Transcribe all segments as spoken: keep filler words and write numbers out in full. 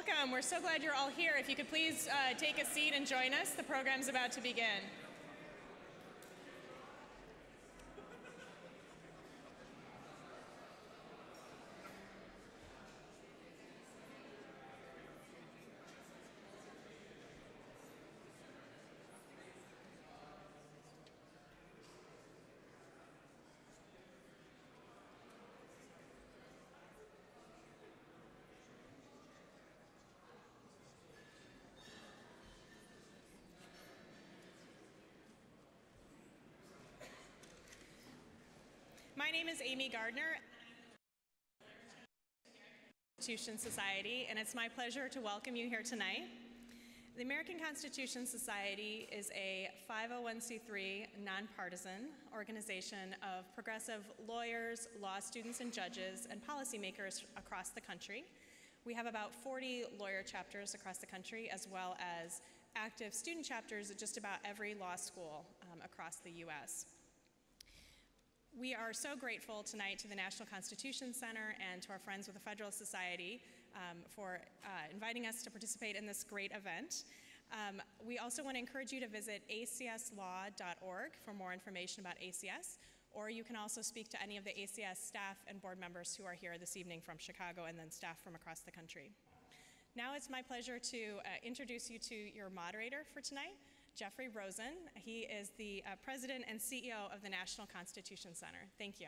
welcome. We're so glad you're all here. If you could please uh, take a seat and join us. The program's about to begin. My name is Amy Gardner, Constitution Society, and it's my pleasure to welcome you here tonight. The American Constitution Society is a five oh one c three nonpartisan organization of progressive lawyers, law students and judges, and policymakers across the country. We have about forty lawyer chapters across the country, as well as active student chapters at just about every law school um, across the U S We are so grateful tonight to the National Constitution Center and to our friends with the Federalist Society um, for uh, inviting us to participate in this great event. Um, we also want to encourage you to visit a c s law dot org for more information about A C S, or you can also speak to any of the A C S staff and board members who are here this evening from Chicago, and then staff from across the country. Now it's my pleasure to uh, introduce you to your moderator for tonight, Jeffrey Rosen. He is the uh, president and C E O of the National Constitution Center. Thank you.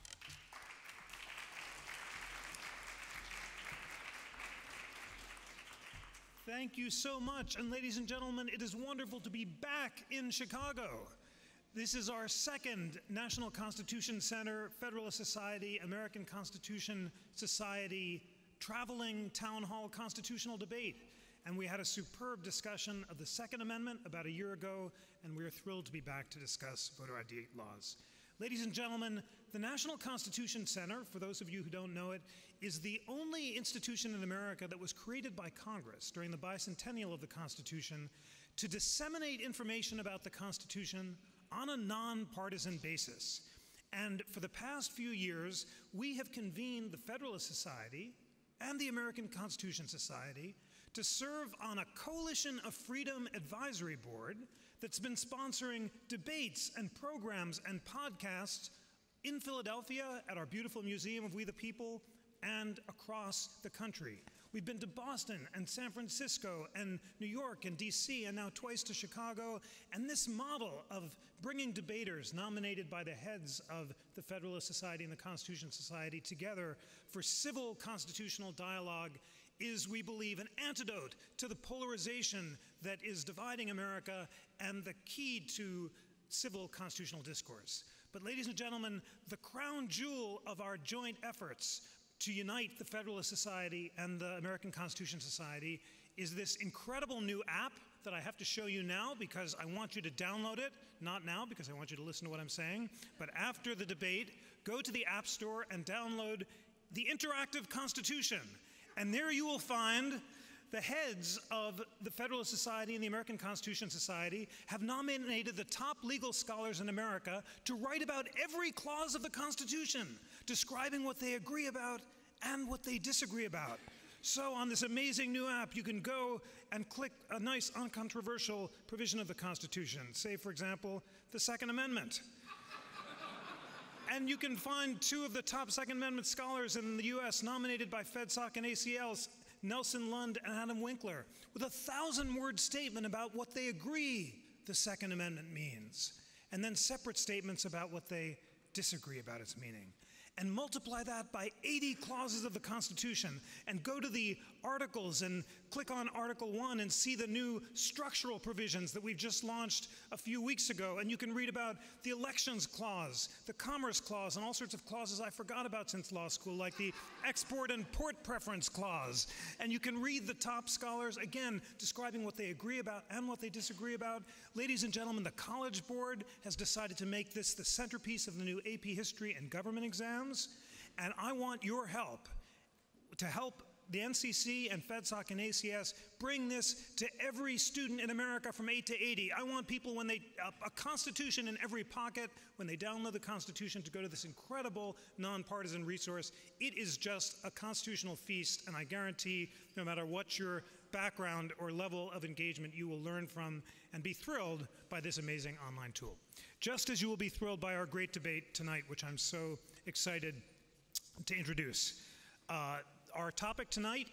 Thank you so much. And ladies and gentlemen, it is wonderful to be back in Chicago. This is our second National Constitution Center, Federalist Society, American Constitution Society traveling town hall constitutional debate. And we had a superb discussion of the Second Amendment about a year ago, and we are thrilled to be back to discuss voter I D laws. Ladies and gentlemen, the National Constitution Center, for those of you who don't know it, is the only institution in America that was created by Congress during the bicentennial of the Constitution to disseminate information about the Constitution on a nonpartisan basis. And for the past few years, we have convened the Federalist Society and the American Constitution Society to serve on a Coalition of Freedom Advisory Board that's been sponsoring debates and programs and podcasts in Philadelphia at our beautiful Museum of We the People and across the country. We've been to Boston and San Francisco and New York and D C and now twice to Chicago, and this model of bringing debaters nominated by the heads of the Federalist Society and the Constitution Society together for civil constitutional dialogue is, we believe, an antidote to the polarization that is dividing America and the key to civil constitutional discourse. But ladies and gentlemen, the crown jewel of our joint efforts to unite the Federalist Society and the American Constitution Society is this incredible new app that I have to show you now because I want you to download it. Not now because I want you to listen to what I'm saying, but after the debate, go to the App Store and download the Interactive Constitution. And there you will find the heads of the Federalist Society and the American Constitution Society have nominated the top legal scholars in America to write about every clause of the Constitution, describing what they agree about and what they disagree about. So on this amazing new app, you can go and click a nice uncontroversial provision of the Constitution, say, for example, the Second Amendment. And you can find two of the top Second Amendment scholars in the U S nominated by FedSoc and A C L's, Nelson Lund and Adam Winkler, with a thousand-word statement about what they agree the Second Amendment means, and then separate statements about what they disagree about its meaning. And multiply that by eighty clauses of the Constitution, and go to the articles and click on Article one and see the new structural provisions that we've just launched a few weeks ago. And you can read about the Elections Clause, the Commerce Clause, and all sorts of clauses I forgot about since law school, like the Export and Port Preference Clause. And you can read the top scholars, again, describing what they agree about and what they disagree about. Ladies and gentlemen, the College Board has decided to make this the centerpiece of the new A P History and Government exam. And I want your help to help the N C C and FedSoc and A C S bring this to every student in America from eight to eighty. I want people, when they, a, a Constitution in every pocket, when they download the Constitution, to go to this incredible nonpartisan resource. It is just a constitutional feast, and I guarantee no matter what your background or level of engagement, you will learn from and be thrilled by this amazing online tool. Just as you will be thrilled by our great debate tonight, which I'm so excited to introduce. Uh, our topic tonight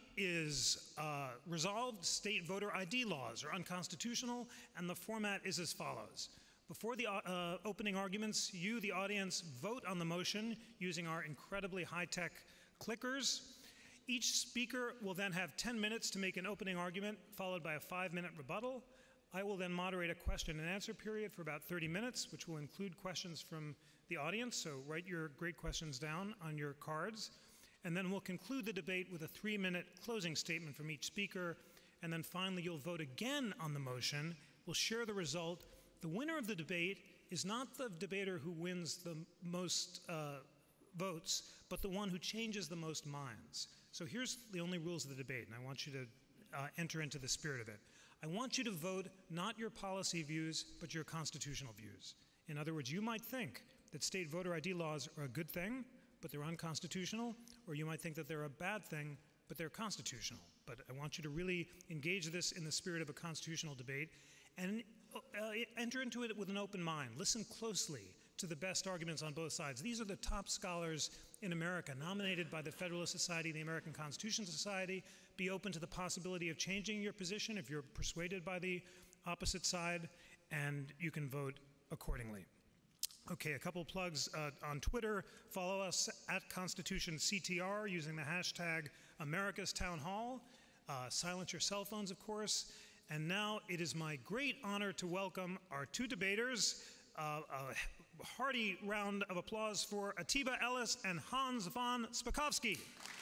is uh, resolved state voter I D laws are unconstitutional, and the format is as follows. Before the uh, opening arguments, you, the audience, vote on the motion using our incredibly high-tech clickers. Each speaker will then have ten minutes to make an opening argument, followed by a five-minute rebuttal. I will then moderate a question and answer period for about thirty minutes, which will include questions from the audience, so write your great questions down on your cards. And then we'll conclude the debate with a three-minute closing statement from each speaker, and then finally you'll vote again on the motion. We'll share the result. The winner of the debate is not the debater who wins the most uh, votes, but the one who changes the most minds. So here's the only rules of the debate, and I want you to uh, enter into the spirit of it. I want you to vote not your policy views, but your constitutional views. In other words, you might think that state voter I D laws are a good thing, but they're unconstitutional, or you might think that they're a bad thing, but they're constitutional. But I want you to really engage this in the spirit of a constitutional debate and uh, enter into it with an open mind. Listen closely to the best arguments on both sides. These are the top scholars in America, nominated by the Federalist Society, the American Constitution Society. Be open to the possibility of changing your position if you're persuaded by the opposite side, and you can vote accordingly. Okay, a couple plugs uh, on Twitter. Follow us at Constitution C T R using the hashtag America's Town Hall. Uh, silence your cell phones, of course. And now it is my great honor to welcome our two debaters. Uh, a hearty round of applause for Atiba Ellis and Hans von Spakovsky.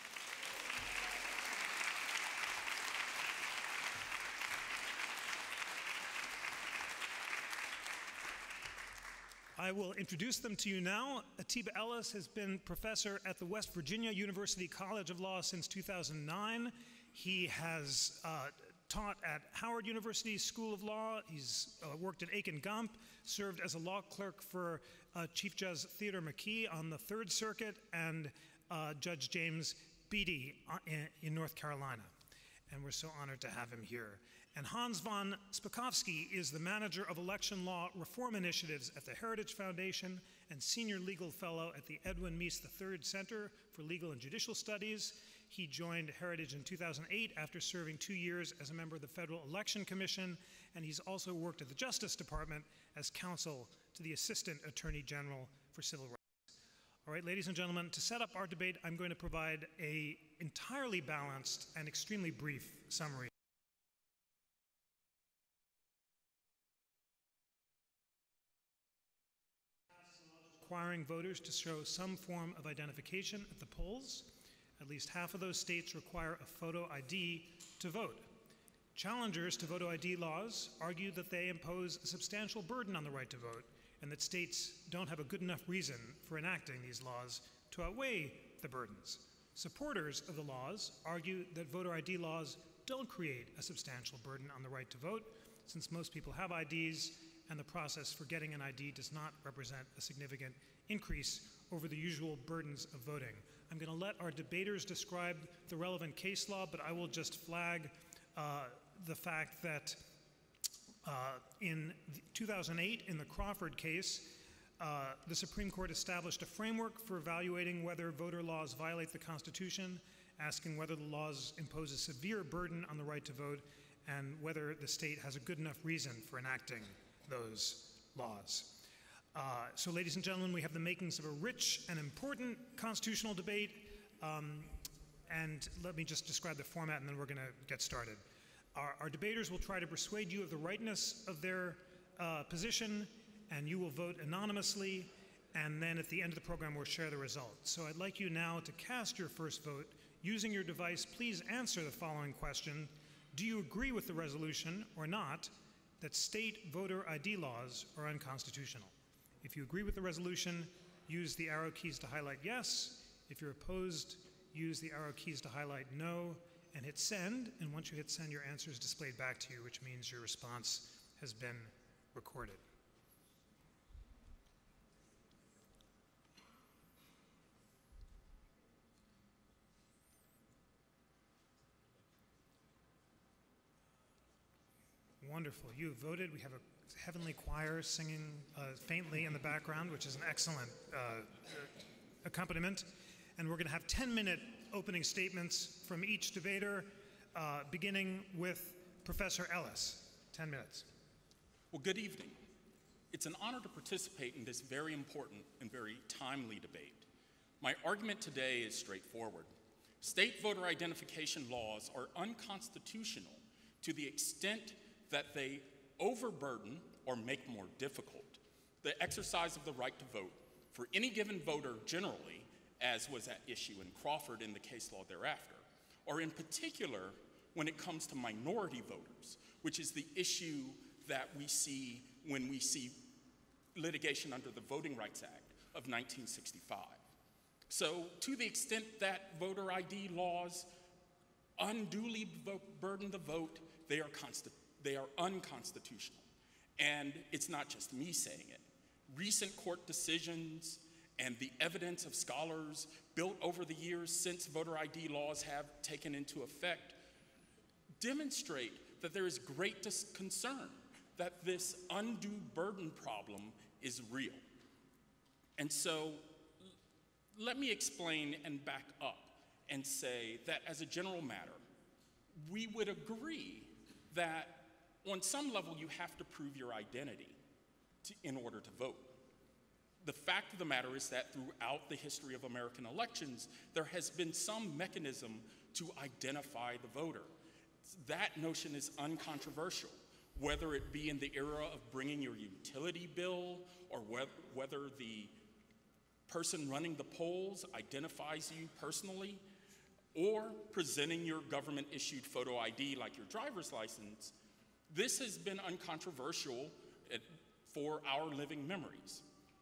I will introduce them to you now. Atiba Ellis has been professor at the West Virginia University College of Law since two thousand nine. He has uh, taught at Howard University School of Law. He's uh, worked at Aiken Gump, served as a law clerk for uh, Chief Judge Theodore McKee on the Third Circuit, and uh, Judge James Beatty in, in North Carolina. And we're so honored to have him here. And Hans von Spakovsky is the manager of election law reform initiatives at the Heritage Foundation and senior legal fellow at the Edwin Meese the third Center for Legal and Judicial Studies. He joined Heritage in two thousand eight after serving two years as a member of the Federal Election Commission, and he's also worked at the Justice Department as counsel to the Assistant Attorney General for Civil Rights. All right, ladies and gentlemen, to set up our debate, I'm going to provide an entirely balanced and extremely brief summary. Requiring voters to show some form of identification at the polls. At least half of those states require a photo I D to vote. Challengers to photo I D laws argue that they impose a substantial burden on the right to vote, and that states don't have a good enough reason for enacting these laws to outweigh the burdens. Supporters of the laws argue that voter I D laws don't create a substantial burden on the right to vote, since most people have I Ds, and the process for getting an I D does not represent a significant increase over the usual burdens of voting. I'm going to let our debaters describe the relevant case law, but I will just flag uh, the fact that uh, in two thousand eight, in the Crawford case, uh, the Supreme Court established a framework for evaluating whether voter laws violate the Constitution, asking whether the laws impose a severe burden on the right to vote, and whether the state has a good enough reason for enacting those laws. Uh, so, ladies and gentlemen, we have the makings of a rich and important constitutional debate. Um, and let me just describe the format, and then we're going to get started. Our, our debaters will try to persuade you of the rightness of their uh, position, and you will vote anonymously. And then at the end of the program, we'll share the results. So I'd like you now to cast your first vote. Using your device, please answer the following question. Do you agree with the resolution or not that state voter I D laws are unconstitutional? If you agree with the resolution, use the arrow keys to highlight yes. If you're opposed, use the arrow keys to highlight no. and hit send, and once you hit send, your answer is displayed back to you, which means your response has been recorded. Wonderful. You voted. We have a heavenly choir singing uh, faintly in the background, which is an excellent uh, accompaniment. And we're going to have ten-minute opening statements from each debater, uh, beginning with Professor Ellis. ten minutes. Well, good evening. It's an honor to participate in this very important and very timely debate. My argument today is straightforward. State voter identification laws are unconstitutional to the extent that they overburden or make more difficult the exercise of the right to vote for any given voter generally, as was at issue in Crawford in the case law thereafter, or in particular when it comes to minority voters, which is the issue that we see when we see litigation under the Voting Rights Act of nineteen sixty-five. So to the extent that voter I D laws unduly burden the vote, they are constitutional. They are unconstitutional. And it's not just me saying it. Recent court decisions and the evidence of scholars built over the years since voter I D laws have taken into effect demonstrate that there is great concern that this undue burden problem is real. And so let me explain and back up and say that as a general matter, we would agree that on some level, you have to prove your identity to, in order to vote. The fact of the matter is that throughout the history of American elections, there has been some mechanism to identify the voter. That notion is uncontroversial, whether it be in the era of bringing your utility bill or wh- whether the person running the polls identifies you personally, or presenting your government-issued photo I D like your driver's license. This has been uncontroversial for our living memories.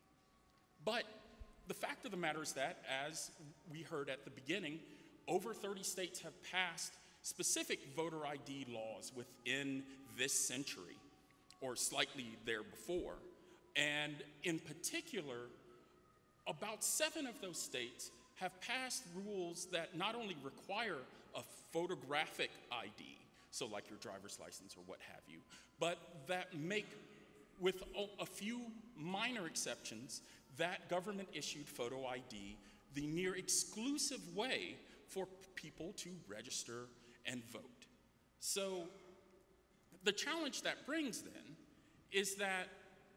But the fact of the matter is that, as we heard at the beginning, over thirty states have passed specific voter I D laws within this century, or slightly there before. And in particular, about seven of those states have passed rules that not only require a photographic I D, so like your driver's license or what have you, but that make, with a few minor exceptions, that government-issued photo I D the near exclusive way for people to register and vote. So the challenge that brings then is that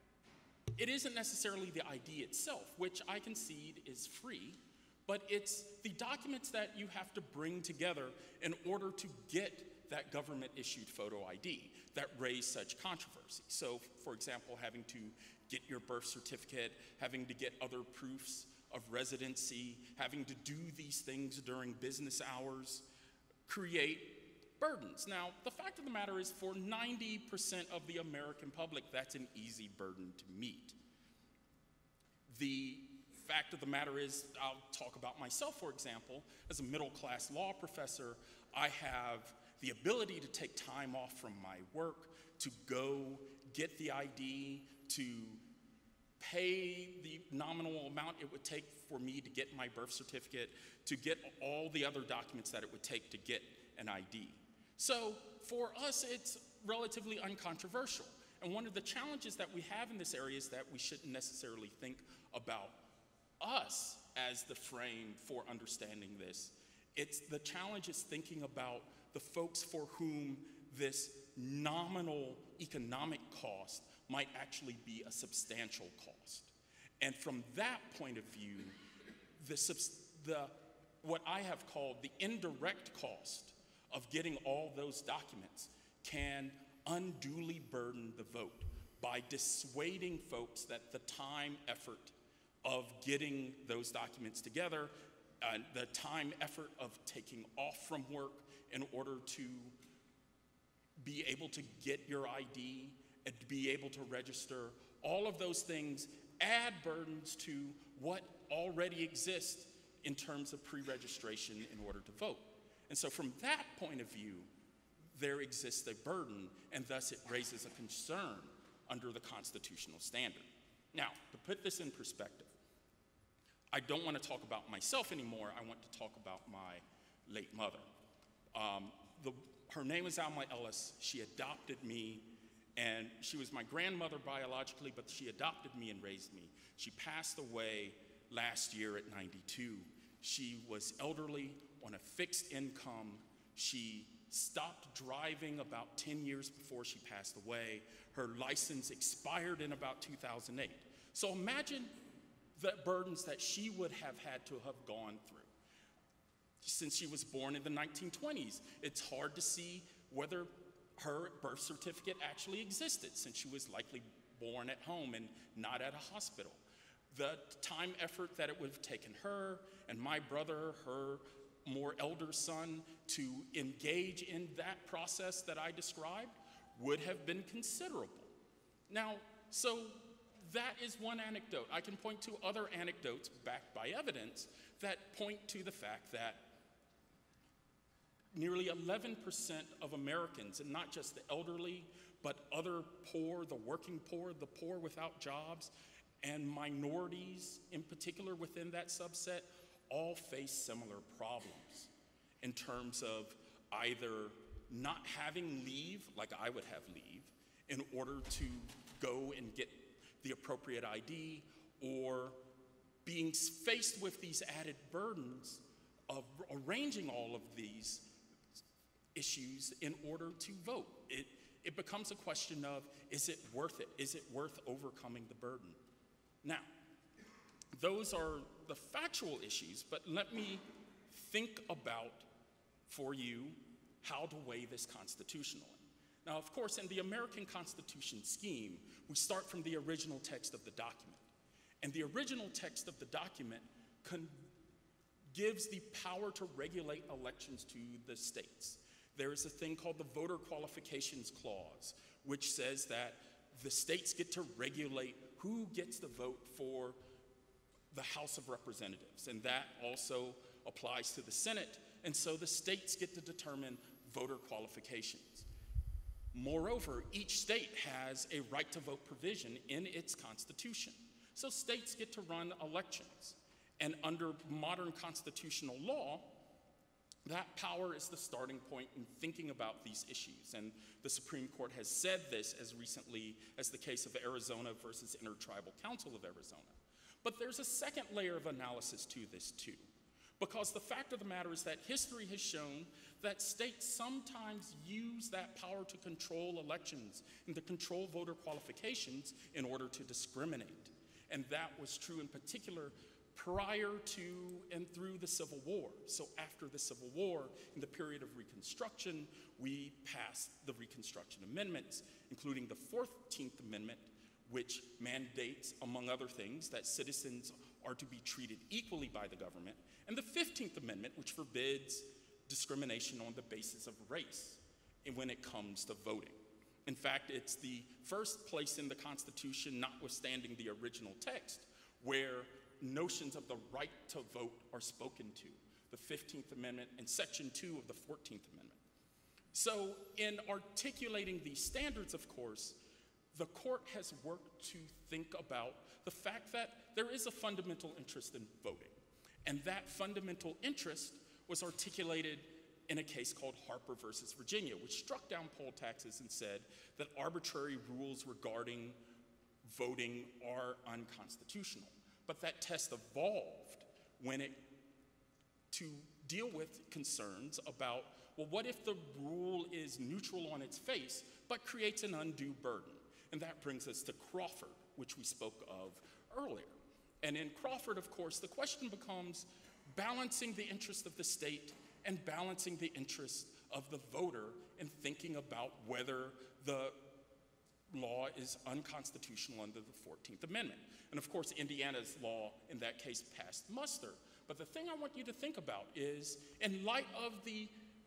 it isn't necessarily the I D itself, which I concede is free, but it's the documents that you have to bring together in order to get that government-issued photo I D that raise such controversy. So, for example, having to get your birth certificate, having to get other proofs of residency, having to do these things during business hours, create burdens. Now, the fact of the matter is, for ninety percent of the American public, that's an easy burden to meet. The fact of the matter is, I'll talk about myself, for example. As a middle-class law professor, I have the ability to take time off from my work to go get the I D, to pay the nominal amount it would take for me to get my birth certificate, to get all the other documents that it would take to get an I D. So for us, it's relatively uncontroversial. And one of the challenges that we have in this area is that we shouldn't necessarily think about us as the frame for understanding this. It's the challenge is thinking about the folks for whom this nominal economic cost might actually be a substantial cost. And from that point of view, the, the, what I have called the indirect cost of getting all those documents can unduly burden the vote by dissuading folks that the time effort of getting those documents together, uh, the time effort of taking off from work in order to be able to get your I D and to be able to register, all of those things add burdens to what already exists in terms of pre-registration in order to vote. And so from that point of view, there exists a burden, and thus it raises a concern under the constitutional standard. Now, to put this in perspective, I don't want to talk about myself anymore. I want to talk about my late mother. Um, the, her name is Atiba Ellis. She adopted me, and she was my grandmother biologically, but she adopted me and raised me. She passed away last year at ninety-two. She was elderly, on a fixed income. She stopped driving about ten years before she passed away. Her license expired in about two thousand eight. So imagine the burdens that she would have had to have gone through. Since she was born in the nineteen twenties, it's hard to see whether her birth certificate actually existed, since she was likely born at home and not at a hospital. The time effort that it would have taken her and my brother, her more elder son, to engage in that process that I described would have been considerable. Now, so that is one anecdote. I can point to other anecdotes backed by evidence that point to the fact that nearly eleven percent of Americans, and not just the elderly, but other poor, the working poor, the poor without jobs, and minorities in particular within that subset, all face similar problems in terms of either not having leave, like I would have leave, in order to go and get the appropriate I D, or being faced with these added burdens of arranging all of these issues in order to vote. It, it becomes a question of, is it worth it? Is it worth overcoming the burden? Now, those are the factual issues, but let me think about for you how to weigh this constitutionally. Now, of course, in the American Constitution scheme, we start from the original text of the document. And the original text of the document con- gives the power to regulate elections to the states. There is a thing called the Voter Qualifications Clause, which says that the states get to regulate who gets the vote for the House of Representatives, and that also applies to the Senate, and so the states get to determine voter qualifications. Moreover, each state has a right to vote provision in its constitution, so states get to run elections, and under modern constitutional law, that power is the starting point in thinking about these issues, and the Supreme Court has said this as recently as the case of Arizona versus Intertribal Council of Arizona. But there's a second layer of analysis to this too, because the fact of the matter is that history has shown that states sometimes use that power to control elections and to control voter qualifications in order to discriminate. And that was true in particular prior to and through the Civil War. So after the Civil War, in the period of Reconstruction, we passed the Reconstruction Amendments, including the fourteenth Amendment, which mandates, among other things, that citizens are to be treated equally by the government, and the fifteenth Amendment, which forbids discrimination on the basis of race when it comes to voting. In fact, it's the first place in the Constitution, notwithstanding the original text, where notions of the right to vote are spoken to, the fifteenth Amendment and Section two of the fourteenth Amendment. So in articulating these standards, of course, the court has worked to think about the fact that there is a fundamental interest in voting. And that fundamental interest was articulated in a case called Harper versus Virginia, which struck down poll taxes and said that arbitrary rules regarding voting are unconstitutional. But that test evolved when it, to deal with concerns about, well, what if the rule is neutral on its face, but creates an undue burden? And that brings us to Crawford, which we spoke of earlier. And in Crawford, of course, the question becomes balancing the interest of the state and balancing the interest of the voter in thinking about whether the law is unconstitutional under the fourteenth Amendment. And of course, Indiana's law in that case passed muster. But the thing I want you to think about is, in light of the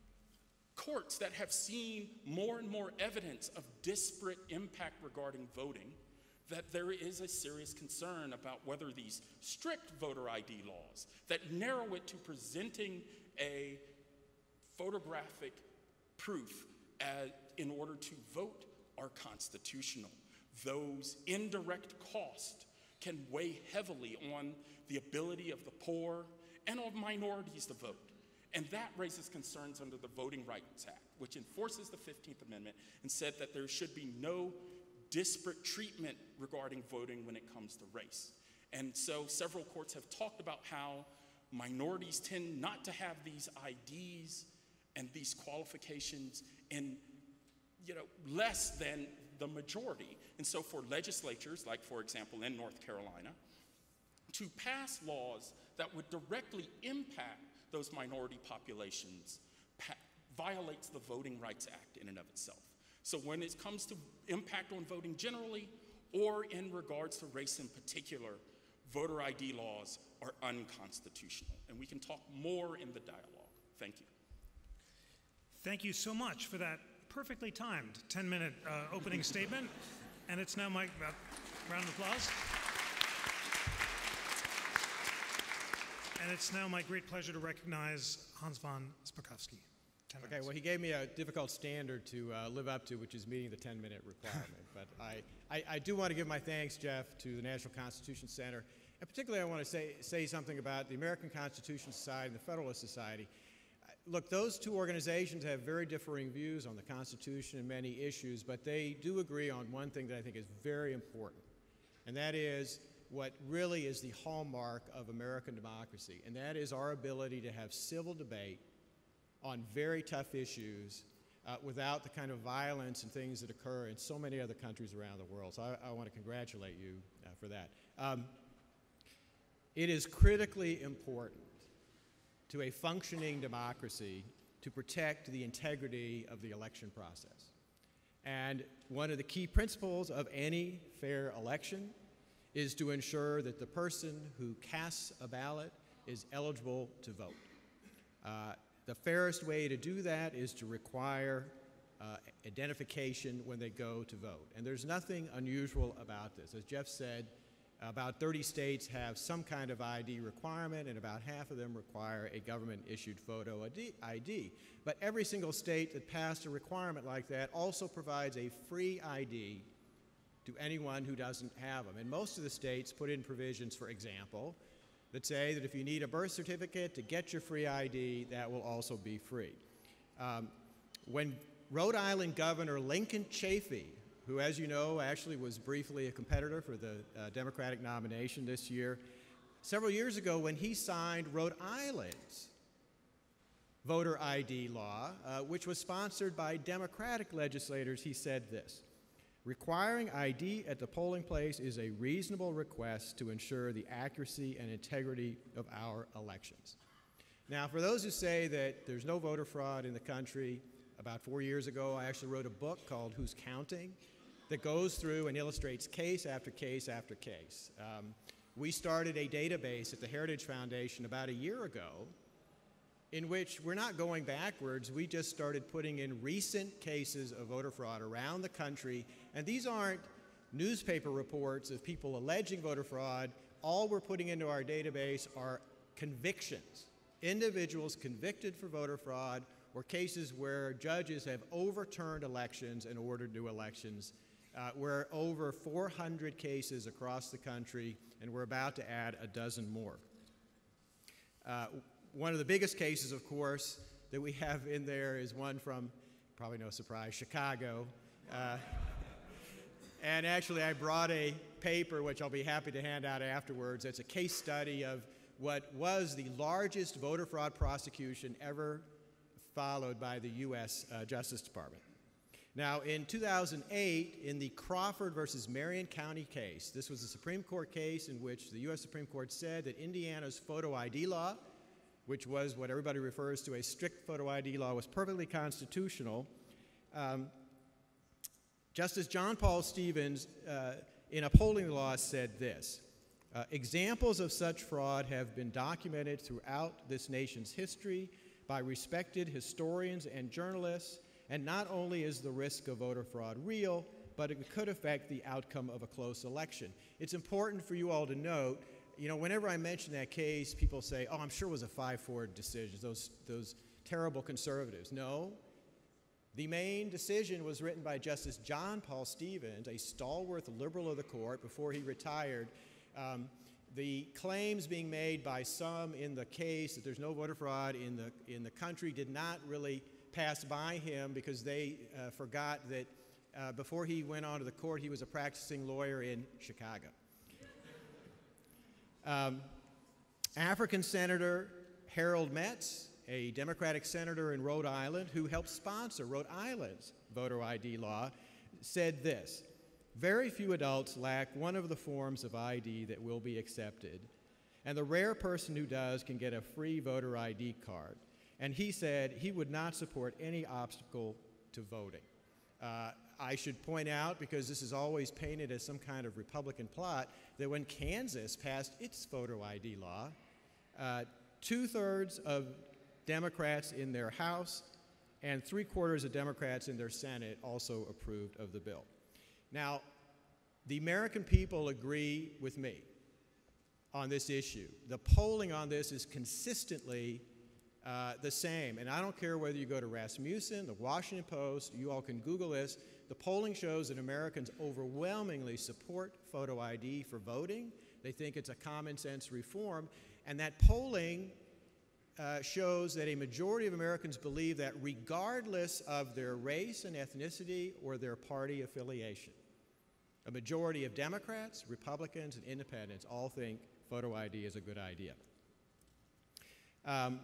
courts that have seen more and more evidence of disparate impact regarding voting, that there is a serious concern about whether these strict voter I D laws that narrow it to presenting a photographic proof as, in order to vote are constitutional. Those indirect costs can weigh heavily on the ability of the poor and of minorities to vote. And that raises concerns under the Voting Rights Act, which enforces the fifteenth Amendment and said that there should be no disparate treatment regarding voting when it comes to race. And so several courts have talked about how minorities tend not to have these I Ds and these qualifications in, you know, less than the majority. And so for legislatures, like for example in North Carolina, to pass laws that would directly impact those minority populations violates the Voting Rights Act in and of itself. So when it comes to impact on voting generally, or in regards to race in particular, voter I D laws are unconstitutional. And we can talk more in the dialogue. Thank you. Thank you so much for that perfectly timed ten minute uh, opening statement. And it's now my, uh, round of applause. And it's now my great pleasure to recognize Hans von Spakovsky. Okay, well, he gave me a difficult standard to uh, live up to, which is meeting the ten minute requirement. But I, I, I do want to give my thanks, Jeff, to the National Constitution Center. And particularly, I want to say, say something about the American Constitution Society and the Federalist Society. Look, those two organizations have very differing views on the Constitution and many issues, but they do agree on one thing that I think is very important, and that is what really is the hallmark of American democracy, and that is our ability to have civil debate on very tough issues uh, without the kind of violence and things that occur in so many other countries around the world. So I, I want to congratulate you uh, for that. Um, it is critically important to a functioning democracy to protect the integrity of the election process. And one of the key principles of any fair election is to ensure that the person who casts a ballot is eligible to vote. Uh, the fairest way to do that is to require uh, identification when they go to vote. And there's nothing unusual about this. As Jeff said, about thirty states have some kind of I D requirement, and about half of them require a government-issued photo I D. But every single state that passed a requirement like that also provides a free I D to anyone who doesn't have them. And most of the states put in provisions, for example, that say that if you need a birth certificate to get your free I D, that will also be free. Um, when Rhode Island Governor Lincoln Chafee, who, as you know, actually was briefly a competitor for the uh, Democratic nomination this year, several years ago when he signed Rhode Island's voter I D law, uh, which was sponsored by Democratic legislators, he said this: "Requiring I D at the polling place is a reasonable request to ensure the accuracy and integrity of our elections." Now, for those who say that there's no voter fraud in the country, about four years ago, I actually wrote a book called Who's Counting that goes through and illustrates case after case after case. Um, we started a database at the Heritage Foundation about a year ago in which we're not going backwards. We just started putting in recent cases of voter fraud around the country. And these aren't newspaper reports of people alleging voter fraud. All we're putting into our database are convictions, individuals convicted for voter fraud, or cases where judges have overturned elections and ordered new elections. Uh, we're over four hundred cases across the country, and we're about to add a dozen more. Uh, one of the biggest cases, of course, that we have in there is one from, probably no surprise, Chicago. Uh, and actually, I brought a paper, which I'll be happy to hand out afterwards. It's a case study of what was the largest voter fraud prosecution ever followed by the U S Uh, Justice Department. Now, in two thousand eight, in the Crawford versus Marion County case, this was a Supreme Court case in which the U S Supreme Court said that Indiana's photo I D law, which was what everybody refers to as strict photo I D law, was perfectly constitutional. Um, Justice John Paul Stevens, uh, in upholding the law, said this: uh, "Examples of such fraud have been documented throughout this nation's history by respected historians and journalists, and not only is the risk of voter fraud real, but it could affect the outcome of a close election." It's important for you all to note, you know, whenever I mention that case, people say, "Oh, I'm sure it was a five four decision. Those, those terrible conservatives. No, the main decision was written by Justice John Paul Stevens, a stalwart liberal of the court, before he retired. Um, the claims being made by some in the case that there's no voter fraud in the, in the country did not really pass by him because they uh, forgot that uh, before he went on to the court, he was a practicing lawyer in Chicago. Um, African Senator Harold Metz, a Democratic senator in Rhode Island who helped sponsor Rhode Island's voter I D law, said this: "Very few adults lack one of the forms of I D that will be accepted, and the rare person who does can get a free voter I D card." And he said he would not support any obstacle to voting. Uh, I should point out, because this is always painted as some kind of Republican plot, that when Kansas passed its voter I D law, uh, two-thirds of Democrats in their House and three-quarters of Democrats in their Senate also approved of the bill. Now, the American people agree with me on this issue. The polling on this is consistently uh, the same, and I don't care whether you go to Rasmussen, the Washington Post, you all can Google this. The polling shows that Americans overwhelmingly support photo I D for voting. They think it's a common sense reform, and that polling Uh, shows that a majority of Americans believe that regardless of their race and ethnicity or their party affiliation. A majority of Democrats, Republicans, and independents all think photo I D is a good idea. Um,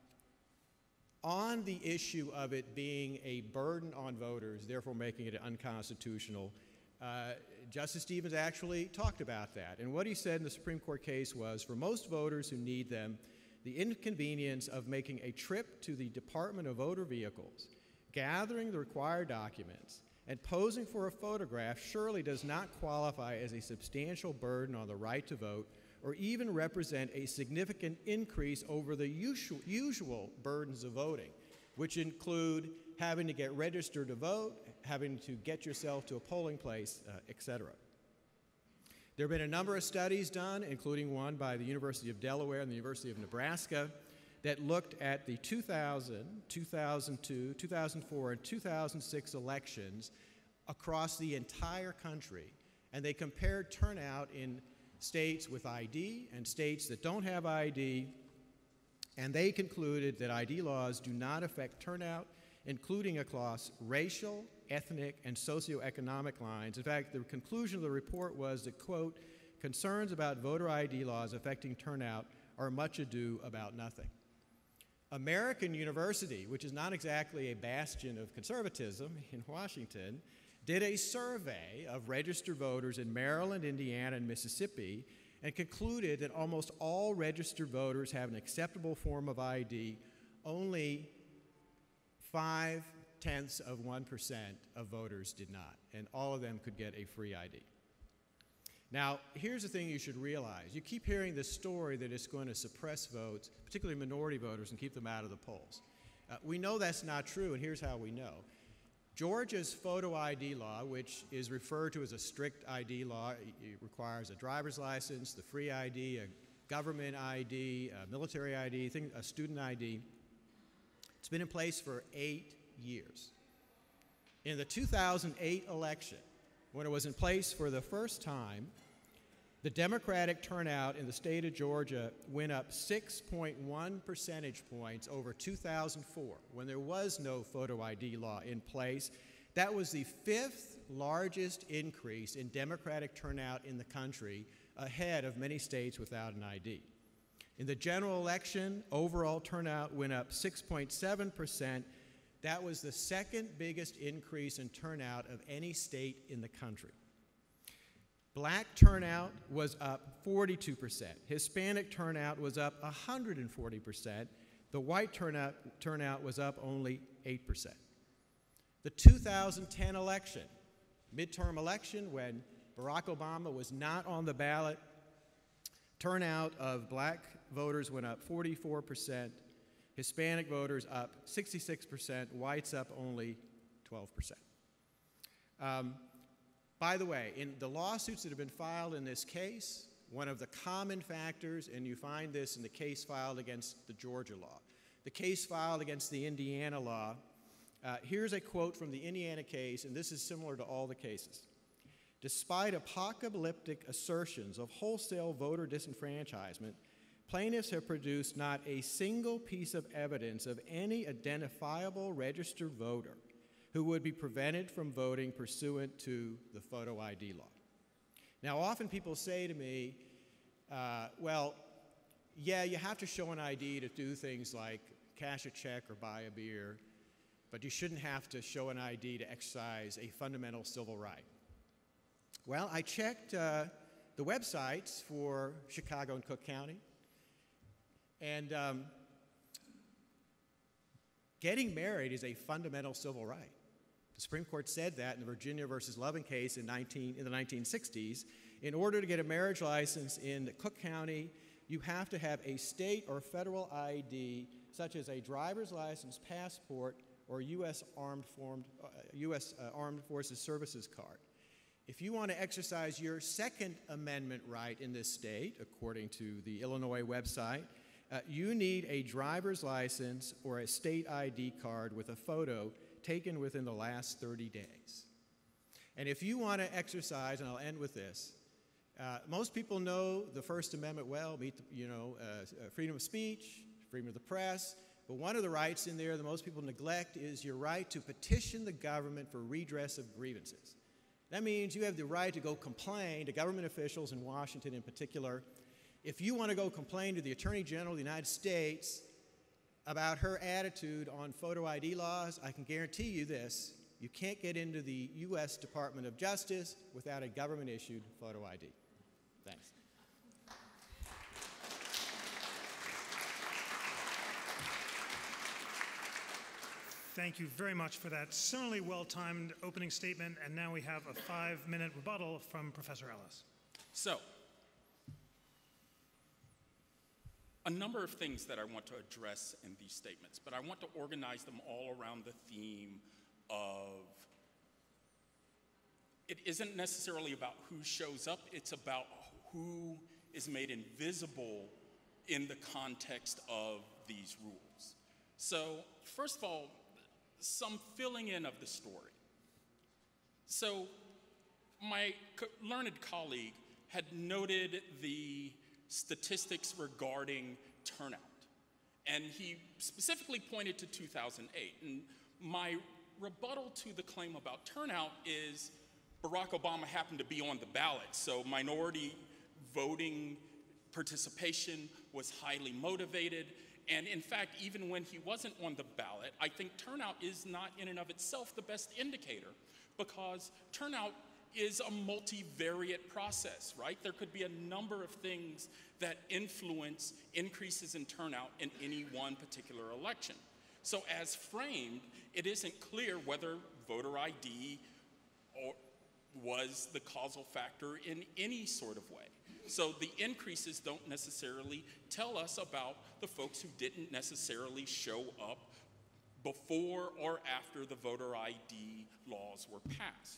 on the issue of it being a burden on voters, therefore making it unconstitutional, uh, Justice Stevens actually talked about that. And what he said in the Supreme Court case was, for most voters who need them, the inconvenience of making a trip to the Department of Motor Vehicles, gathering the required documents, and posing for a photograph surely does not qualify as a substantial burden on the right to vote or even represent a significant increase over the usual, usual burdens of voting, which include having to get registered to vote, having to get yourself to a polling place, uh, et cetera. There have been a number of studies done, including one by the University of Delaware and the University of Nebraska, that looked at the two thousand, two thousand two, two thousand four, and two thousand six elections across the entire country, and they compared turnout in states with I D and states that don't have I D, and they concluded that I D laws do not affect turnout, including across racial, ethnic, and socioeconomic lines. In fact, the conclusion of the report was that, quote, "Concerns about voter I D laws affecting turnout are much ado about nothing." American University, which is not exactly a bastion of conservatism in Washington, did a survey of registered voters in Maryland, Indiana, and Mississippi, and concluded that almost all registered voters have an acceptable form of I D. Only five tenths of one percent of voters did not, and all of them could get a free I D. Now, here's the thing you should realize. You keep hearing this story that it's going to suppress votes, particularly minority voters, and keep them out of the polls. Uh, we know that's not true, and here's how we know. Georgia's photo I D law, which is referred to as a strict I D law, it requires a driver's license, the free I D, a government I D, a military I D, a student I D. It's been in place for eight years. In the two thousand eight election, when it was in place for the first time, the Democratic turnout in the state of Georgia went up six point one percentage points over two thousand four, when there was no photo I D law in place. That was the fifth largest increase in Democratic turnout in the country, ahead of many states without an I D. In the general election, overall turnout went up six point seven percent. That was the second biggest increase in turnout of any state in the country. Black turnout was up forty-two percent. Hispanic turnout was up one hundred forty percent. The white turnout, turnout was up only eight percent. The two thousand ten election, midterm election, when Barack Obama was not on the ballot, turnout of black voters went up forty-four percent, Hispanic voters up sixty-six percent, whites up only twelve percent. Um, by the way, in the lawsuits that have been filed in this case, one of the common factors, and you find this in the case filed against the Georgia law, the case filed against the Indiana law. Uh, here's a quote from the Indiana case, and this is similar to all the cases. Despite apocalyptic assertions of wholesale voter disenfranchisement, plaintiffs have produced not a single piece of evidence of any identifiable registered voter who would be prevented from voting pursuant to the photo I D law. Now, often people say to me, uh, well, yeah, you have to show an I D to do things like cash a check or buy a beer, but you shouldn't have to show an I D to exercise a fundamental civil right. Well, I checked uh, the websites for Chicago and Cook County, and um, getting married is a fundamental civil right. The Supreme Court said that in the Virginia versus Loving case in, nineteen, in the nineteen sixties. In order to get a marriage license in Cook County, you have to have a state or federal I D, such as a driver's license, passport, or U S Armed, Formed, uh, U S Uh, Armed Forces Services card. If you want to exercise your Second Amendment right in this state, according to the Illinois website, uh, you need a driver's license or a state I D card with a photo taken within the last thirty days. And if you want to exercise, and I'll end with this, uh, most people know the First Amendment well, meet the, you know, uh, freedom of speech, freedom of the press, but one of the rights in there that most people neglect is your right to petition the government for redress of grievances. That means you have the right to go complain to government officials in Washington in particular. If you want to go complain to the Attorney General of the United States about her attitude on photo I D laws, I can guarantee you this: you can't get into the U S Department of Justice without a government-issued photo I D. Thanks. Thank you very much for that similarly well-timed opening statement, and now we have a five-minute rebuttal from Professor Ellis. So, a number of things that I want to address in these statements, but I want to organize them all around the theme of it isn't necessarily about who shows up, it's about who is made invisible in the context of these rules. So, first of all, some filling in of the story. So, my co- learned colleague had noted the statistics regarding turnout, and he specifically pointed to two thousand eight. And my rebuttal to the claim about turnout is Barack Obama happened to be on the ballot, so minority voting participation was highly motivated. And in fact, even when he wasn't on the ballot, I think turnout is not in and of itself the best indicator, because turnout is a multivariate process, right? There could be a number of things that influence increases in turnout in any one particular election. So as framed, it isn't clear whether voter I D or was the causal factor in any sort of way. So the increases don't necessarily tell us about the folks who didn't necessarily show up before or after the voter I D laws were passed.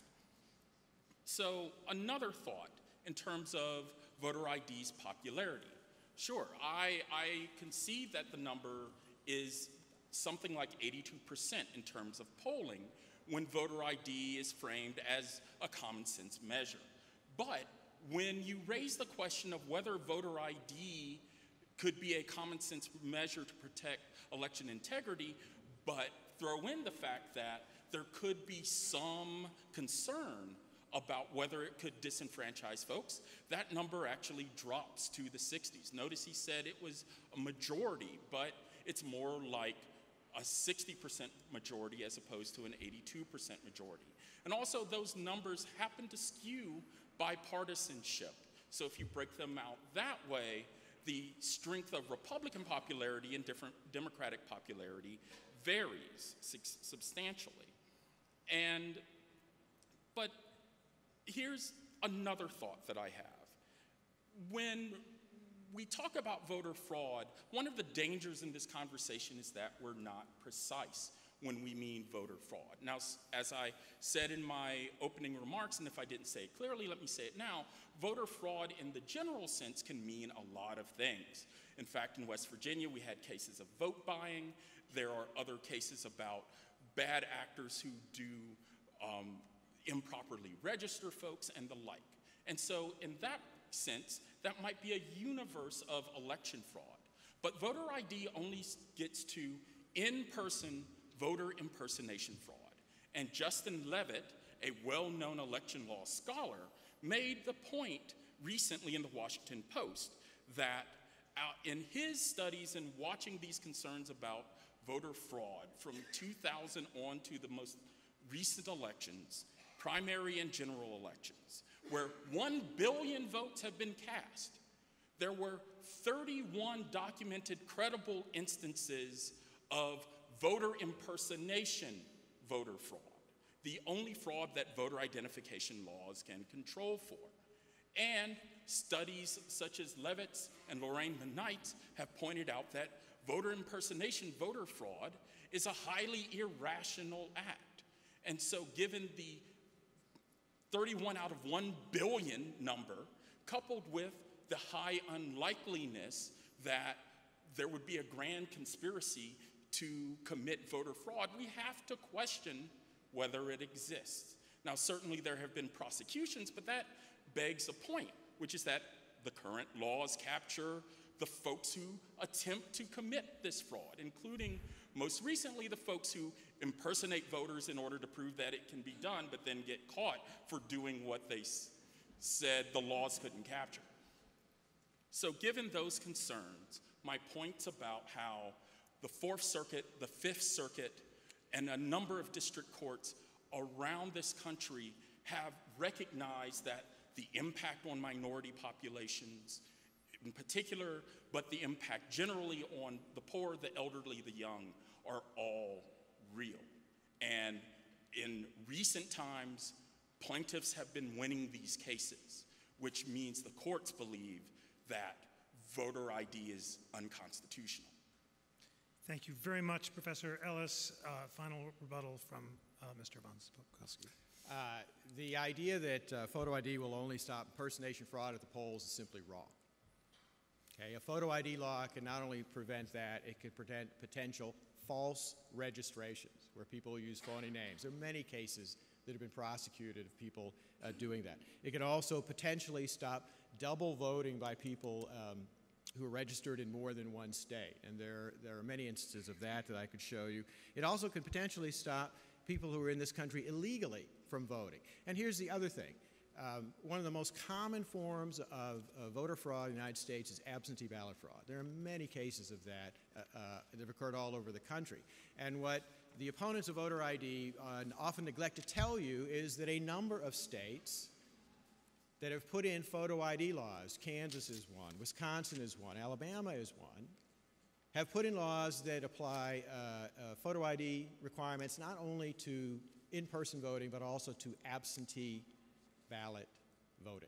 So another thought in terms of voter I D's popularity. Sure, I, I concede that the number is something like eighty-two percent in terms of polling when voter I D is framed as a common sense measure. But when you raise the question of whether voter I D could be a common sense measure to protect election integrity, but throw in the fact that there could be some concern about whether it could disenfranchise folks, that number actually drops to the sixties. Notice he said it was a majority, but it's more like a sixty percent majority as opposed to an eighty-two percent majority. And also those numbers happen to skew bipartisanship. So if you break them out that way, the strength of Republican popularity and different Democratic popularity varies substantially. And, but here's another thought that I have. When we talk about voter fraud, one of the dangers in this conversation is that we're not precise. when we mean voter fraud. Now, as I said in my opening remarks, and if I didn't say it clearly, let me say it now, voter fraud in the general sense can mean a lot of things. In fact, in West Virginia, we had cases of vote buying. There are other cases about bad actors who do um, improperly register folks and the like. And so in that sense, that might be a universe of election fraud. But voter I D only gets to in-person voter impersonation fraud. And Justin Levitt, a well-known election law scholar, made the point recently in the Washington Post that uh, in his studies and watching these concerns about voter fraud from two thousand on to the most recent elections, primary and general elections, where one billion votes have been cast, there were thirty-one documented credible instances of voter impersonation voter fraud, the only fraud that voter identification laws can control for. And studies such as Levitt's and Lorraine Knight's have pointed out that voter impersonation voter fraud is a highly irrational act. And so given the thirty-one out of one billion number, coupled with the high unlikeliness that there would be a grand conspiracy to commit voter fraud, we have to question whether it exists. Now, certainly there have been prosecutions, but that begs a point, which is that the current laws capture the folks who attempt to commit this fraud, including most recently the folks who impersonate voters in order to prove that it can be done, but then get caught for doing what they s said the laws couldn't capture. So given those concerns, my points about how the Fourth Circuit, the Fifth Circuit, and a number of district courts around this country have recognized that the impact on minority populations in particular, but the impact generally on the poor, the elderly, the young, are all real. And in recent times, plaintiffs have been winning these cases, which means the courts believe that voter I D is unconstitutional. Thank you very much, Professor Ellis. Uh, final rebuttal from uh, Mister von Spakovsky. Uh, the idea that uh, photo I D will only stop impersonation fraud at the polls is simply wrong. Okay, a photo I D law can not only prevent that, it could prevent potential false registrations where people use phony names. There are many cases that have been prosecuted of people uh, doing that. It can also potentially stop double voting by people um, who are registered in more than one state, and there, there are many instances of that that I could show you. It also could potentially stop people who are in this country illegally from voting. And here's the other thing. Um, one of the most common forms of uh, voter fraud in the United States is absentee ballot fraud. There are many cases of that uh, uh, that have occurred all over the country. And what the opponents of voter I D uh, often neglect to tell you is that a number of states that have put in photo I D laws, Kansas is one, Wisconsin is one, Alabama is one, have put in laws that apply uh, uh, photo I D requirements not only to in-person voting, but also to absentee ballot voting.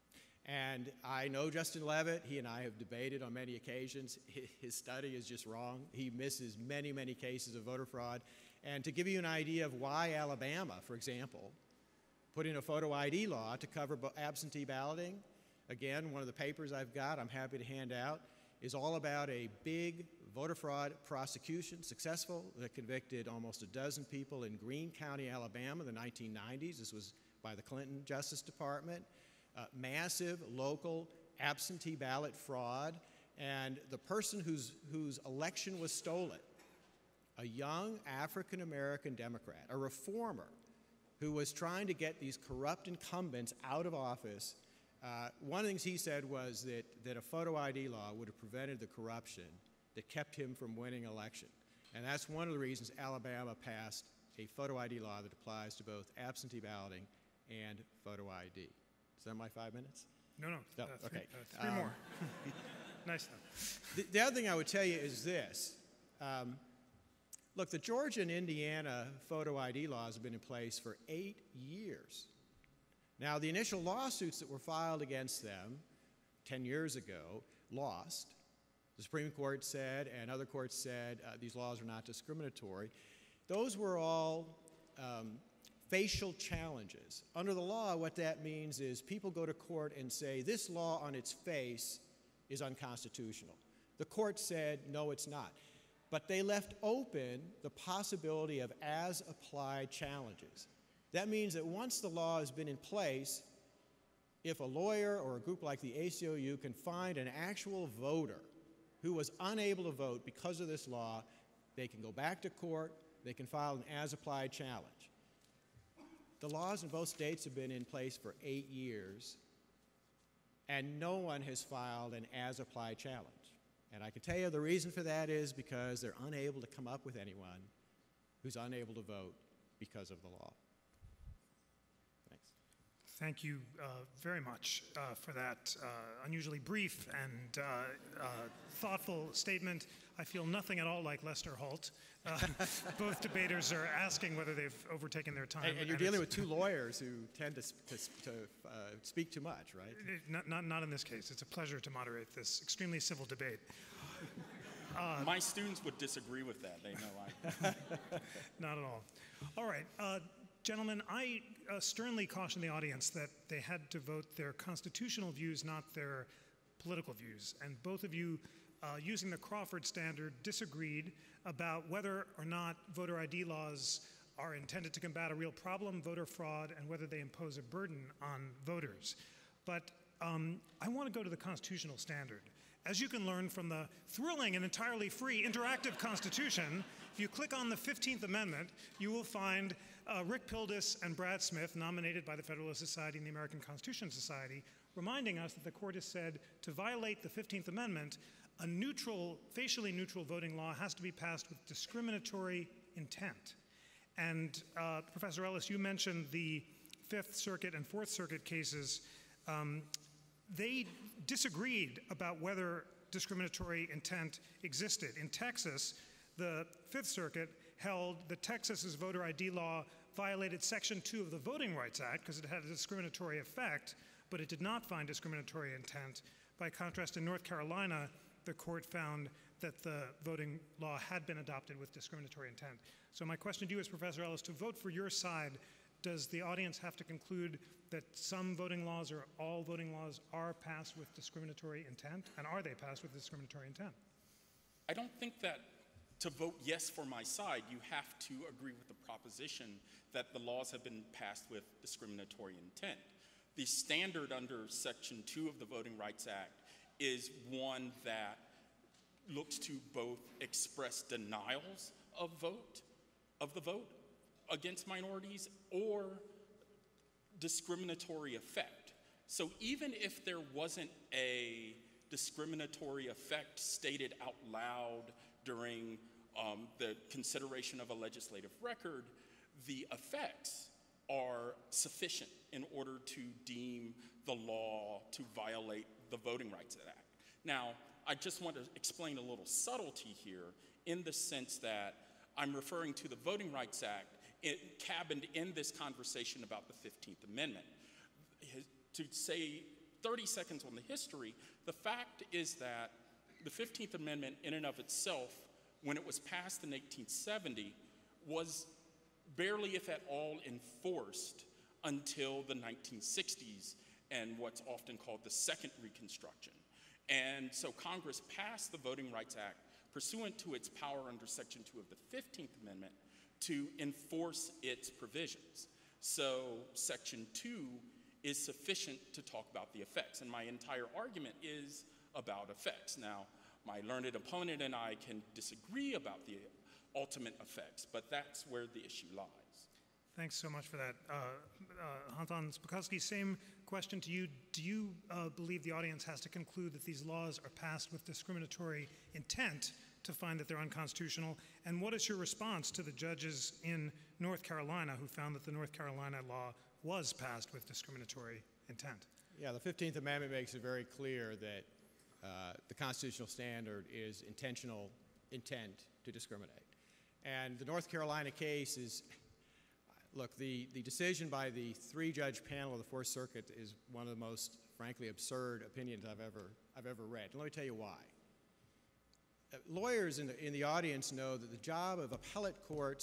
And I know Justin Levitt. He and I have debated on many occasions. His study is just wrong. He misses many, many cases of voter fraud. And to give you an idea of why Alabama, for example, put in a photo I D law to cover absentee balloting, again, one of the papers I've got, I'm happy to hand out, is all about a big voter fraud prosecution, successful, that convicted almost a dozen people in Greene County, Alabama, in the nineteen nineties. This was by the Clinton Justice Department. Uh, massive local absentee ballot fraud, and the person whose, whose election was stolen, a young African-American Democrat, a reformer, who was trying to get these corrupt incumbents out of office. Uh, one of the things he said was that, that a photo I D law would have prevented the corruption that kept him from winning election. And that's one of the reasons Alabama passed a photo I D law that applies to both absentee balloting and photo I D. Is that my five minutes? No, no. No, uh, three, okay. Uh, three um, more. Nice though. The, the other thing I would tell you is this. Um, look, the Georgia and Indiana photo I D laws have been in place for eight years. Now, the initial lawsuits that were filed against them ten years ago lost. The Supreme Court said, and other courts said, uh, these laws are not discriminatory. those were all um, facial challenges. Under the law, what that means is people go to court and say, this law on its face is unconstitutional. The court said, no, it's not. But they left open the possibility of as-applied challenges. That means that once the law has been in place, if a lawyer or a group like the A C L U can find an actual voter who was unable to vote because of this law, they can go back to court, they can file an as-applied challenge. The laws in both states have been in place for eight years, and no one has filed an as-applied challenge. And I can tell you the reason for that is because they're unable to come up with anyone who's unable to vote because of the law. Thanks. Thank you uh, very much uh, for that uh, unusually brief and uh, uh, thoughtful statement. I feel nothing at all like Lester Holt. Uh, both debaters are asking whether they've overtaken their time. And, and you're and dealing with two lawyers who tend to, to, to uh, speak too much, right? Not, not, not in this case. It's a pleasure to moderate this extremely civil debate. Uh, My students would disagree with that. They know I. Not at all. All right. Uh, Gentlemen, I uh, sternly caution the audience that they had to vote their constitutional views, not their political views. And both of you, uh, using the Crawford standard, disagreed about whether or not voter I D laws are intended to combat a real problem, voter fraud, and whether they impose a burden on voters. But um, I want to go to the constitutional standard. As you can learn from the thrilling and entirely free interactive Constitution, if you click on the fifteenth Amendment, you will find uh, Rick Pildes and Brad Smith, nominated by the Federalist Society and the American Constitution Society, reminding us that the court has said to violate the fifteenth Amendment, a neutral, facially neutral voting law has to be passed with discriminatory intent. And uh, Professor Ellis, you mentioned the Fifth Circuit and Fourth Circuit cases. Um, they disagreed about whether discriminatory intent existed. In Texas, the Fifth Circuit held that Texas's voter I D law violated Section two of the Voting Rights Act because it had a discriminatory effect, but it did not find discriminatory intent. By contrast, in North Carolina, the court found that the voting law had been adopted with discriminatory intent. So my question to you is, Professor Ellis, to vote for your side, does the audience have to conclude that some voting laws or all voting laws are passed with discriminatory intent? And are they passed with discriminatory intent? I don't think that to vote yes for my side, you have to agree with the proposition that the laws have been passed with discriminatory intent. The standard under Section two of the Voting Rights Act is one that looks to both express denials of vote, of the vote against minorities, or discriminatory effect. So even if there wasn't a discriminatory effect stated out loud during um, the consideration of a legislative record, the effects are sufficient in order to deem the law to violate the Voting Rights Act. Now, I just want to explain a little subtlety here in the sense that I'm referring to the Voting Rights Act it, cabined in this conversation about the fifteenth Amendment. To say thirty seconds on the history, the fact is that the fifteenth Amendment in and of itself, when it was passed in eighteen seventy, was barely, if at all, enforced until the nineteen sixties and what's often called the Second Reconstruction. And so Congress passed the Voting Rights Act pursuant to its power under Section two of the fifteenth Amendment to enforce its provisions. So Section two is sufficient to talk about the effects, and my entire argument is about effects. Now, my learned opponent and I can disagree about the ultimate effects, but that's where the issue lies. Thanks so much for that. Uh, uh, Anton Spakovsky, same question to you. Do you uh, believe the audience has to conclude that these laws are passed with discriminatory intent to find that they're unconstitutional? And what is your response to the judges in North Carolina who found that the North Carolina law was passed with discriminatory intent? Yeah, the fifteenth Amendment makes it very clear that uh, the constitutional standard is intentional intent to discriminate. And the North Carolina case is, look, the, the decision by the three-judge panel of the Fourth Circuit is one of the most, frankly, absurd opinions I've ever, I've ever read. And let me tell you why. Uh, lawyers in the, in the audience know that the job of appellate courts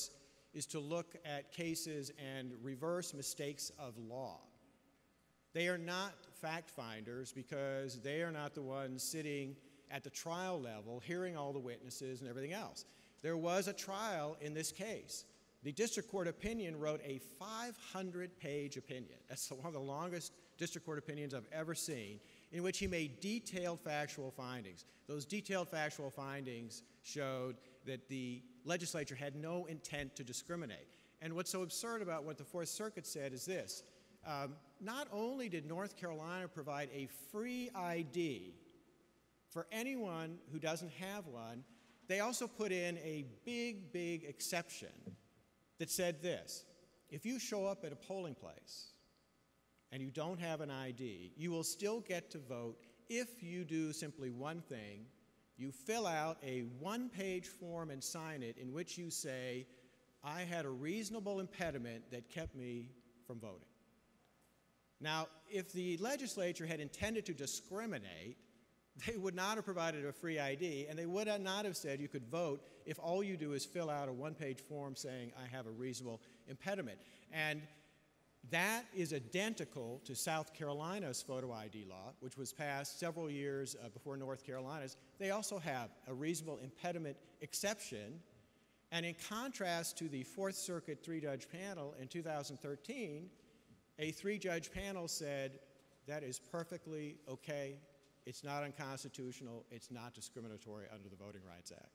is to look at cases and reverse mistakes of law. They are not fact finders because they are not the ones sitting at the trial level, hearing all the witnesses and everything else. There was a trial in this case. The district court opinion wrote a five hundred page opinion. That's one of the longest district court opinions I've ever seen, in which he made detailed factual findings. Those detailed factual findings showed that the legislature had no intent to discriminate. And what's so absurd about what the Fourth Circuit said is this. Um, not only did North Carolina provide a free I D for anyone who doesn't have one, they also put in a big, big exception that said this: if you show up at a polling place and you don't have an I D, you will still get to vote if you do simply one thing. You fill out a one-page form and sign it in which you say, I had a reasonable impediment that kept me from voting. Now, if the legislature had intended to discriminate, they would not have provided a free I D, and they would not have said you could vote if all you do is fill out a one-page form saying, I have a reasonable impediment. And that is identical to South Carolina's photo I D law, which was passed several years uh, before North Carolina's. They also have a reasonable impediment exception. And in contrast to the Fourth Circuit three-judge panel in two thousand thirteen, a three-judge panel said, that is perfectly okay. It's not unconstitutional. It's not discriminatory under the Voting Rights Act.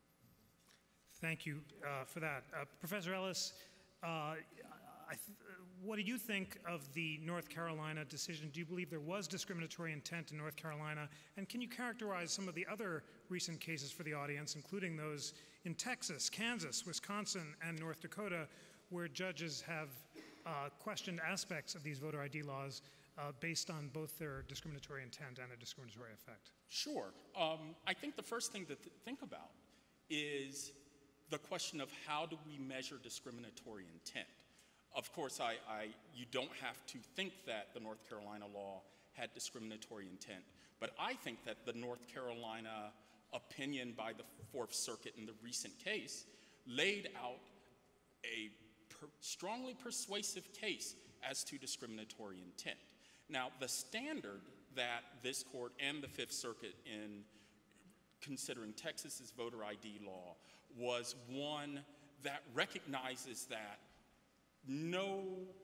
Thank you uh, for that. Uh, Professor Ellis, uh, I th what do you think of the North Carolina decision? Do you believe there was discriminatory intent in North Carolina? And can you characterize some of the other recent cases for the audience, including those in Texas, Kansas, Wisconsin, and North Dakota, where judges have uh, questioned aspects of these voter I D laws uh, based on both their discriminatory intent and their discriminatory effect? Sure. Um, I think the first thing to th think about is the question of how do we measure discriminatory intent? Of course, I, I, you don't have to think that the North Carolina law had discriminatory intent, but I think that the North Carolina opinion by the Fourth Circuit in the recent case laid out a per strongly persuasive case as to discriminatory intent. Now, the standard that this court and the Fifth Circuit in considering Texas's voter I D law was one that recognizes that no,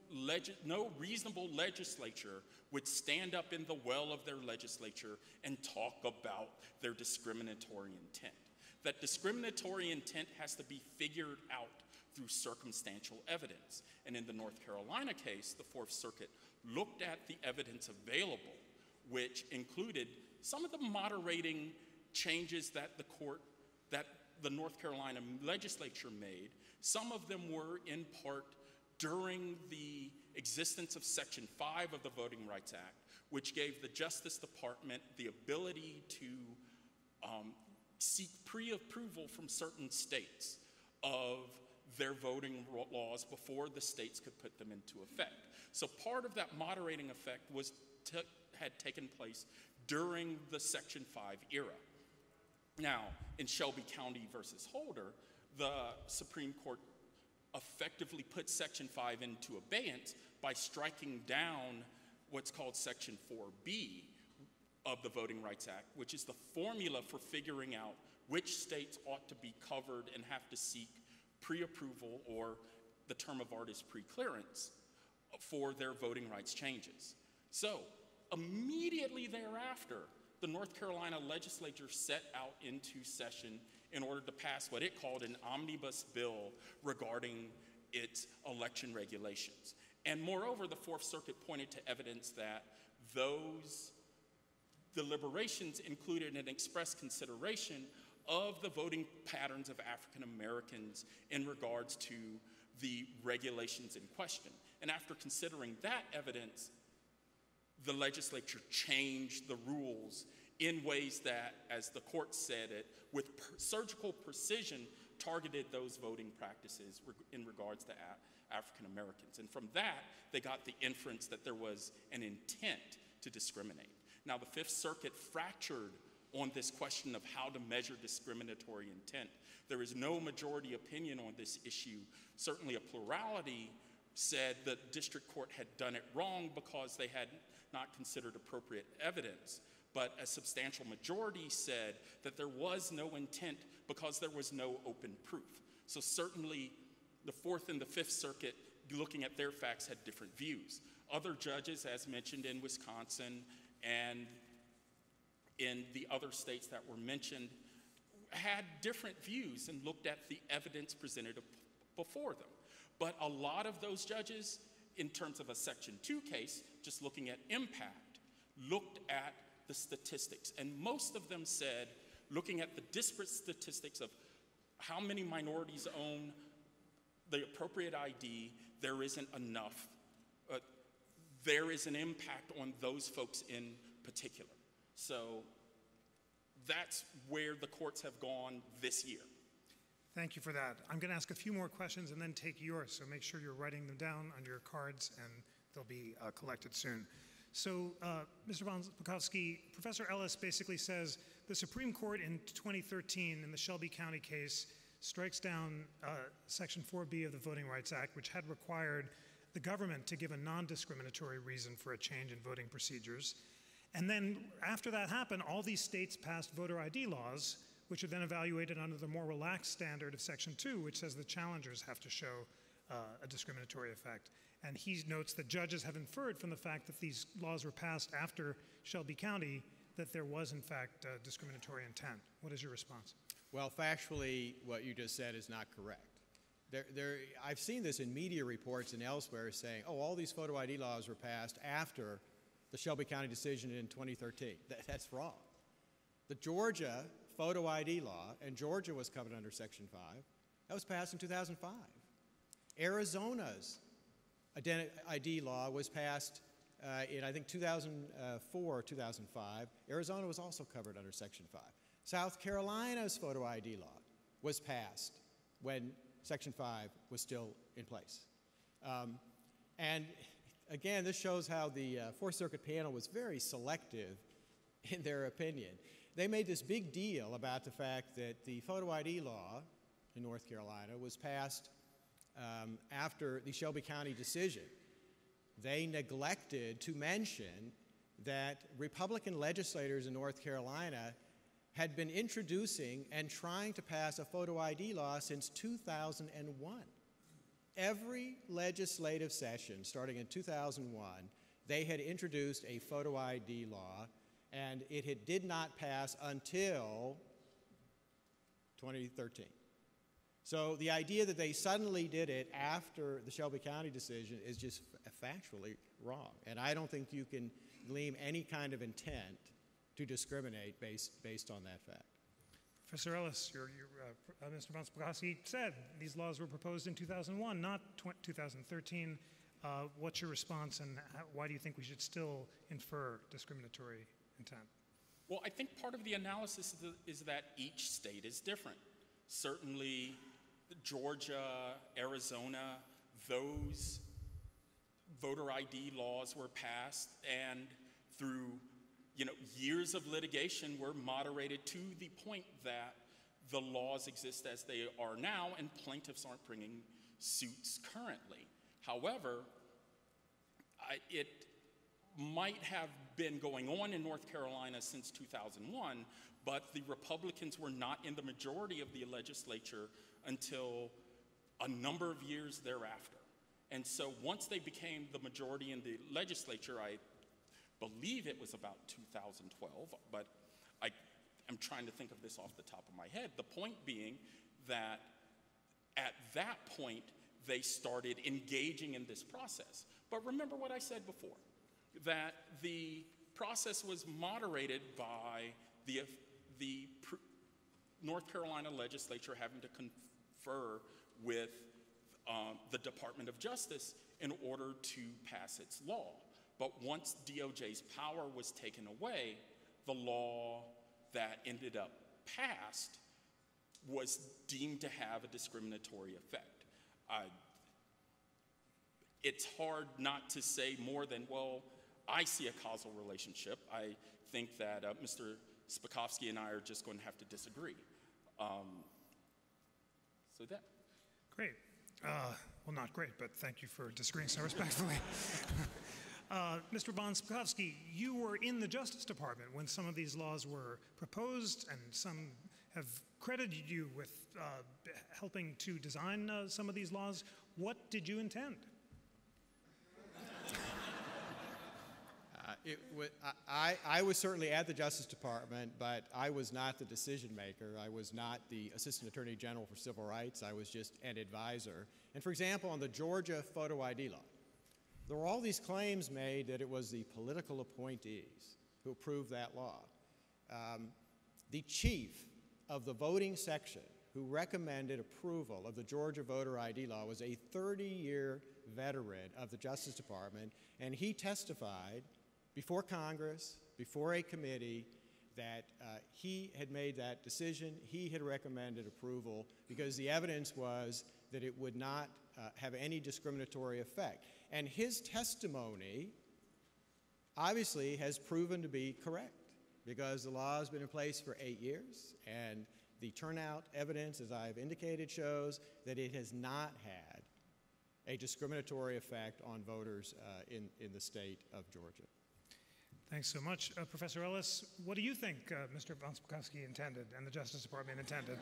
no reasonable legislature would stand up in the well of their legislature and talk about their discriminatory intent. That discriminatory intent has to be figured out through circumstantial evidence. And in the North Carolina case, the Fourth Circuit looked at the evidence available, which included some of the moderating changes that the court, that the North Carolina legislature made. Some of them were in part during the existence of Section five of the Voting Rights Act, which gave the Justice Department the ability to um, seek pre-approval from certain states of their voting laws before the states could put them into effect. So part of that moderating effect was had taken place during the Section five era. Now, in Shelby County versus Holder, the Supreme Court effectively put Section five into abeyance by striking down what's called Section four B of the Voting Rights Act, which is the formula for figuring out which states ought to be covered and have to seek pre-approval, or the term of art is pre-clearance, for their voting rights changes. So immediately thereafter, the North Carolina legislature set out into session in order to pass what it called an omnibus bill regarding its election regulations. And moreover, the Fourth Circuit pointed to evidence that those deliberations included an express consideration of the voting patterns of African Americans in regards to the regulations in question. And after considering that evidence, the legislature changed the rules in ways that, as the court said it, with per surgical precision, targeted those voting practices reg in regards to a African Americans. And from that, they got the inference that there was an intent to discriminate. Now, the Fifth Circuit fractured on this question of how to measure discriminatory intent. There is no majority opinion on this issue. Certainly a plurality said the district court had done it wrong because they had not considered appropriate evidence. But a substantial majority said that there was no intent because there was no open proof. So certainly the Fourth and the Fifth Circuit, looking at their facts, had different views. Other judges, as mentioned in Wisconsin and in the other states that were mentioned, had different views and looked at the evidence presented before them. But a lot of those judges, in terms of a Section two case, just looking at impact, looked at the statistics. And most of them said, looking at the disparate statistics of how many minorities own the appropriate I D, there isn't enough. Uh, there is an impact on those folks in particular. So that's where the courts have gone this year. Thank you for that. I'm going to ask a few more questions and then take yours, so make sure you're writing them down on your cards, and they'll be uh, collected soon. So, uh, Mister von Spakovsky, Professor Ellis basically says the Supreme Court in twenty thirteen in the Shelby County case strikes down uh, Section four B of the Voting Rights Act, which had required the government to give a non-discriminatory reason for a change in voting procedures. And then after that happened, all these states passed voter I D laws, which are then evaluated under the more relaxed standard of Section two, which says the challengers have to show uh, a discriminatory effect. And he notes that judges have inferred from the fact that these laws were passed after Shelby County that there was, in fact, uh, discriminatory intent. What is your response? Well, factually, what you just said is not correct. There, there, I've seen this in media reports and elsewhere saying, oh, all these photo I D laws were passed after the Shelby County decision in twenty thirteen. That, that's wrong. The Georgia photo I D law, and Georgia was covered under Section five, that was passed in two thousand five. Arizona's I D law was passed uh, in, I think, two thousand four or two thousand five. Arizona was also covered under Section five. South Carolina's photo I D law was passed when Section five was still in place. Um, and again, this shows how the uh, Fourth Circuit panel was very selective in their opinion. They made this big deal about the fact that the photo I D law in North Carolina was passed um, after the Shelby County decision. They neglected to mention that Republican legislators in North Carolina had been introducing and trying to pass a photo I D law since two thousand one. Every legislative session, starting in two thousand one, they had introduced a photo I D law, and it had, did not pass until twenty thirteen. So the idea that they suddenly did it after the Shelby County decision is just factually wrong. And I don't think you can glean any kind of intent to discriminate based, based on that fact. Professor Ellis, your, your, uh, uh, Mister von Spakovsky said these laws were proposed in two thousand one, not two thousand thirteen. Uh, what's your response, and how, why do you think we should still infer discriminatory intent? Well, I think part of the analysis is that each state is different. Certainly, Georgia, Arizona, those voter I D laws were passed, and through you know, years of litigation were moderated to the point that the laws exist as they are now, and plaintiffs aren't bringing suits currently. However, I, it might have been going on in North Carolina since two thousand one, but the Republicans were not in the majority of the legislature until a number of years thereafter. And so once they became the majority in the legislature, I believe it was about two thousand twelve, but I am trying to think of this off the top of my head. The point being that at that point, they started engaging in this process. But remember what I said before, that the process was moderated by the, the North Carolina legislature having to confer with um, the Department of Justice in order to pass its law. But once D O J's power was taken away, the law that ended up passed was deemed to have a discriminatory effect. Uh, it's hard not to say more than, well, I see a causal relationship. I think that uh, Mister Spakovsky and I are just going to have to disagree. Um, so that. Great. Uh, well, not great, but thank you for disagreeing so respectfully. uh, Mister von Spakovsky, you were in the Justice Department when some of these laws were proposed, and some have credited you with uh, helping to design uh, some of these laws. What did you intend? Uh, it w I, I was certainly at the Justice Department, but I was not the decision maker. I was not the Assistant Attorney General for Civil Rights. I was just an advisor. And for example, on the Georgia photo I D law, there were all these claims made that it was the political appointees who approved that law. Um, the chief of the voting section who recommended approval of the Georgia voter I D law was a thirty-year veteran of the Justice Department, and he testified before Congress, before a committee, that uh, he had made that decision, he had recommended approval, because the evidence was that it would not uh, have any discriminatory effect. And his testimony obviously has proven to be correct, because the law has been in place for eight years, and the turnout evidence, as I've indicated, shows that it has not had a discriminatory effect on voters uh, in, in the state of Georgia. Thanks so much. Uh, Professor Ellis, what do you think uh, Mister von Spakovsky intended and the Justice Department intended?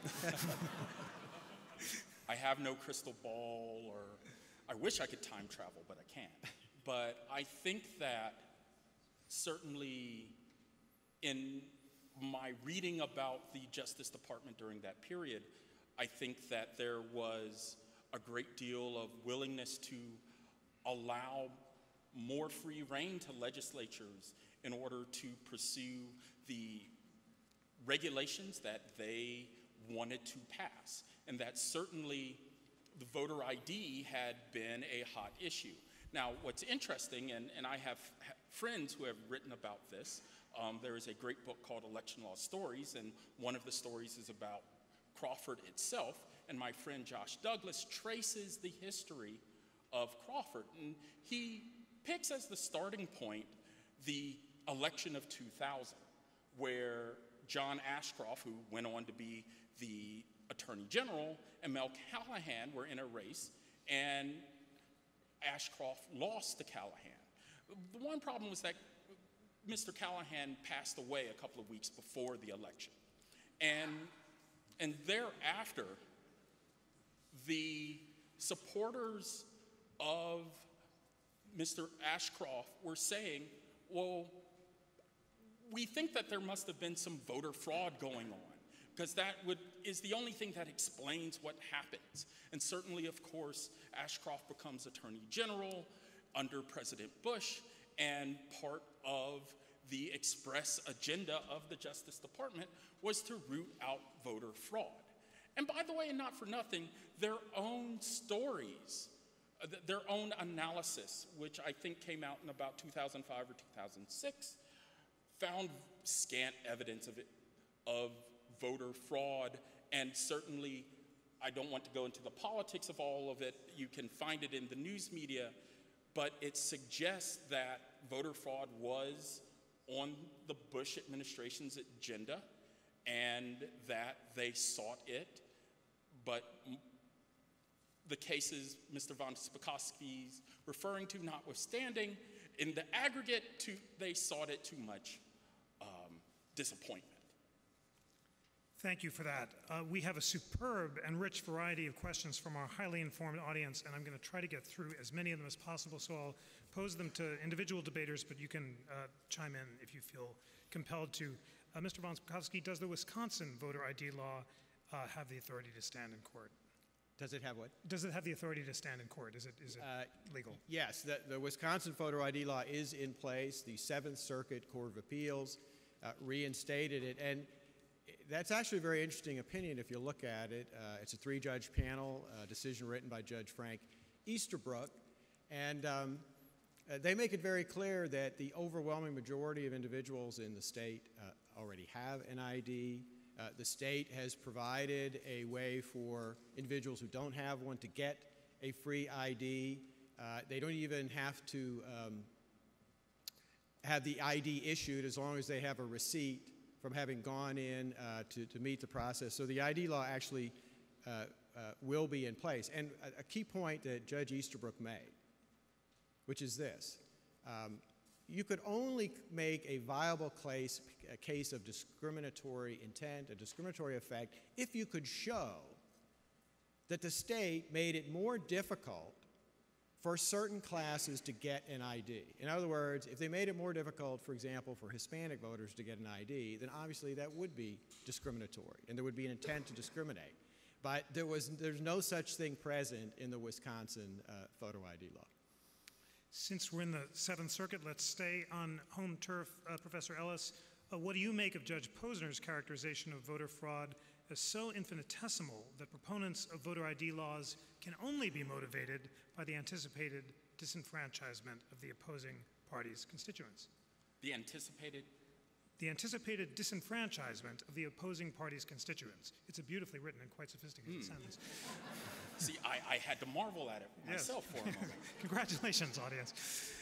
I have no crystal ball, or I wish I could time travel, but I can't. But I think that certainly in my reading about the Justice Department during that period, I think that there was a great deal of willingness to allow more free rein to legislatures in order to pursue the regulations that they wanted to pass. And that certainly the voter I D had been a hot issue. Now, what's interesting, and, and I have ha friends who have written about this, um, there is a great book called Election Law Stories, and one of the stories is about Crawford itself, and my friend Josh Douglas traces the history of Crawford, and he picks as the starting point the election of two thousand, where John Ashcroft, who went on to be the Attorney General, and Mel Callahan were in a race, and Ashcroft lost to Callahan. The one problem was that Mister Callahan passed away a couple of weeks before the election. And, and thereafter, the supporters of Mister Ashcroft were saying, well, we think that there must have been some voter fraud going on, because that would, is the only thing that explains what happens. And certainly, of course, Ashcroft becomes Attorney General under President Bush, and part of the express agenda of the Justice Department was to root out voter fraud. And by the way, and not for nothing, their own stories, uh, th their own analysis, which I think came out in about two thousand five or two thousand six, found scant evidence of it, of voter fraud, and certainly, I don't want to go into the politics of all of it, you can find it in the news media, but it suggests that voter fraud was on the Bush administration's agenda, and that they sought it, but the cases Mister von Spakovsky's referring to notwithstanding, in the aggregate, too, they sought it too much um, disappointment. Thank you for that. Uh, we have a superb and rich variety of questions from our highly informed audience, and I'm going to try to get through as many of them as possible, so I'll pose them to individual debaters, but you can uh, chime in if you feel compelled to. Uh, Mister von Spakovsky, does the Wisconsin voter I D law uh, have the authority to stand in court? Does it have what? Does it have the authority to stand in court? Is it, is it Uh, legal? Yes, the, the Wisconsin voter I D law is in place. The Seventh Circuit Court of Appeals uh, reinstated it, and that's actually a very interesting opinion if you look at it. Uh, it's a three-judge panel, uh, decision written by Judge Frank Easterbrook, and um, uh, they make it very clear that the overwhelming majority of individuals in the state uh, already have an I D. Uh, the state has provided a way for individuals who don't have one to get a free I D. Uh, they don't even have to um, have the I D issued as long as they have a receipt from having gone in uh, to, to meet the process. So the I D law actually uh, uh, will be in place. And a, a key point that Judge Easterbrook made, which is this. Um, you could only make a viable case, a case of discriminatory intent, a discriminatory effect, if you could show that the state made it more difficult for certain classes to get an I D. In other words, if they made it more difficult, for example, for Hispanic voters to get an I D, then obviously that would be discriminatory, and there would be an intent to discriminate. But there was, there's no such thing present in the Wisconsin uh, photo I D law. Since we're in the Seventh Circuit, let's stay on home turf. Uh, Professor Ellis, uh, what do you make of Judge Posner's characterization of voter fraud as so infinitesimal that proponents of voter I D laws can only be motivated by the anticipated disenfranchisement of the opposing party's constituents? The anticipated? The anticipated disenfranchisement of the opposing party's constituents. It's a beautifully written and quite sophisticated mm. sentence. See, I, I had to marvel at it myself yes. for a moment. Congratulations, audience.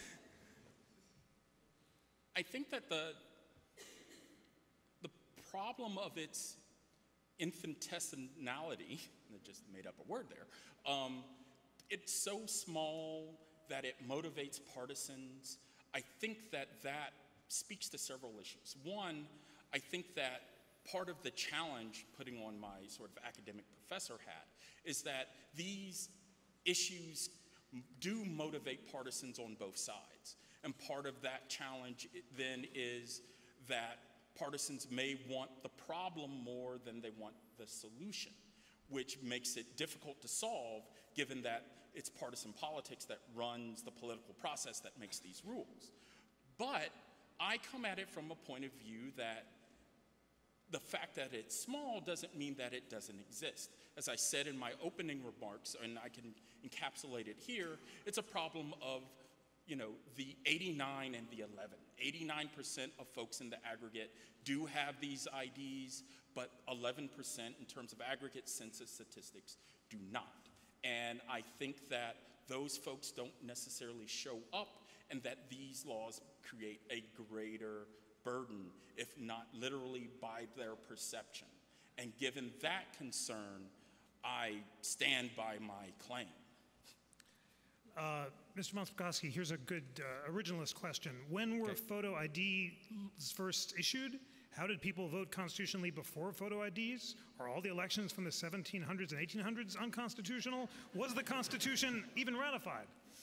I think that the, the problem of its infinitesimality, I just made up a word there, um, it's so small that it motivates partisans. I think that that speaks to several issues. One, I think that part of the challenge, putting on my sort of academic professor hat, is that these issues do motivate partisans on both sides. And part of that challenge then is that partisans may want the problem more than they want the solution, which makes it difficult to solve given that it's partisan politics that runs the political process that makes these rules. But I come at it from a point of view that the fact that it's small doesn't mean that it doesn't exist. As I said in my opening remarks, and I can encapsulate it here, it's a problem of, you know, the eighty-nine and the eleven. eighty-nine percent of folks in the aggregate do have these I Ds, but eleven percent in terms of aggregate census statistics do not. And I think that those folks don't necessarily show up, and that these laws create a greater burden, if not literally by their perception. And given that concern, I stand by my claim. Uh, Mister Spakovsky, here's a good uh, originalist question. When were okay. photo I Ds first issued? How did people vote constitutionally before photo I Ds? Are all the elections from the seventeen hundreds and eighteen hundreds unconstitutional? Was the Constitution even ratified?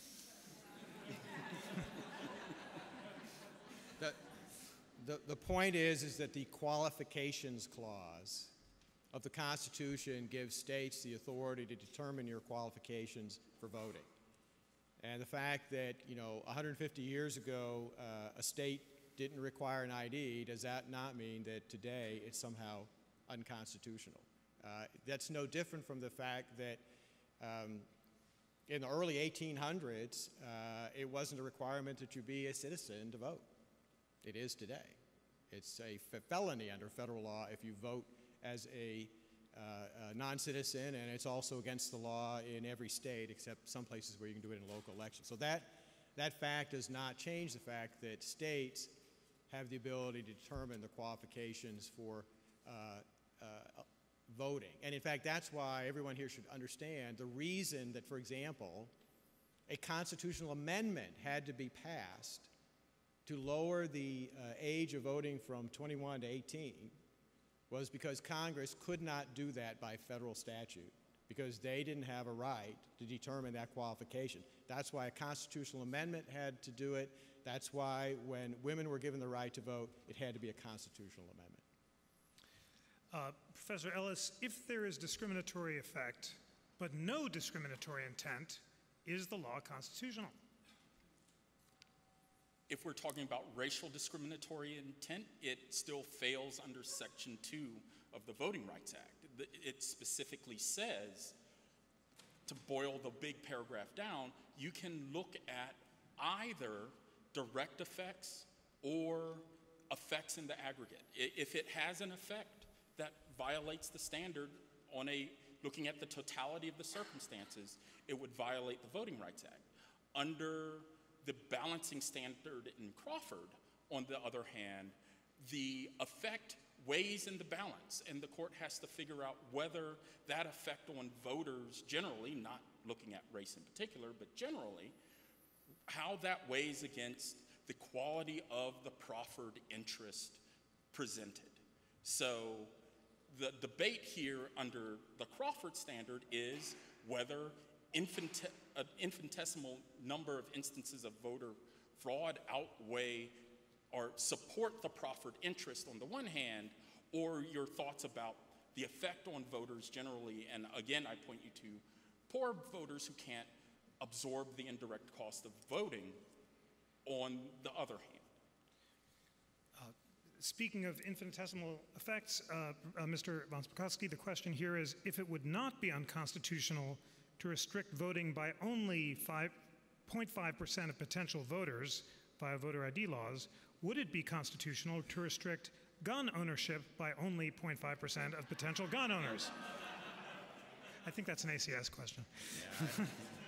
the, the, the point is, is that the qualifications clause of the Constitution gives states the authority to determine your qualifications for voting. And the fact that, you know, one hundred fifty years ago, uh, a state didn't require an I D, does that not mean that today it's somehow unconstitutional? Uh, that's no different from the fact that um, in the early eighteen hundreds, uh, it wasn't a requirement that you be a citizen to vote. It is today. It's a felony under federal law if you vote as a Uh, a non-citizen, and it's also against the law in every state except some places where you can do it in local elections. So that, that fact does not change the fact that states have the ability to determine the qualifications for uh, uh, voting. And in fact, that's why everyone here should understand the reason that, for example, a constitutional amendment had to be passed to lower the uh, age of voting from twenty-one to eighteen was because Congress could not do that by federal statute, because they didn't have a right to determine that qualification. That's why a constitutional amendment had to do it. That's why when women were given the right to vote, it had to be a constitutional amendment. Uh, Professor Ellis, if there is discriminatory effect, but no discriminatory intent, is the law constitutional? If we're talking about racial discriminatory intent, it still fails under Section two of the Voting Rights Act. It specifically says, to boil the big paragraph down, you can look at either direct effects or effects in the aggregate. If it has an effect that violates the standard on a, looking at the totality of the circumstances, it would violate the Voting Rights Act. Under the balancing standard in Crawford, on the other hand, the effect weighs in the balance, and the court has to figure out whether that effect on voters generally, not looking at race in particular, but generally, how that weighs against the quality of the proffered interest presented. So the debate here under the Crawford standard is whether infant- an infinitesimal number of instances of voter fraud outweigh or support the proffered interest on the one hand, or your thoughts about the effect on voters generally. And again, I point you to poor voters who can't absorb the indirect cost of voting on the other hand. Uh, speaking of infinitesimal effects, uh, uh, Mister von Spakovsky, the question here is, if it would not be unconstitutional to restrict voting by only five point five percent of potential voters via voter I D laws, would it be constitutional to restrict gun ownership by only zero point five percent of potential gun owners? I think that's an A C S question. Yeah.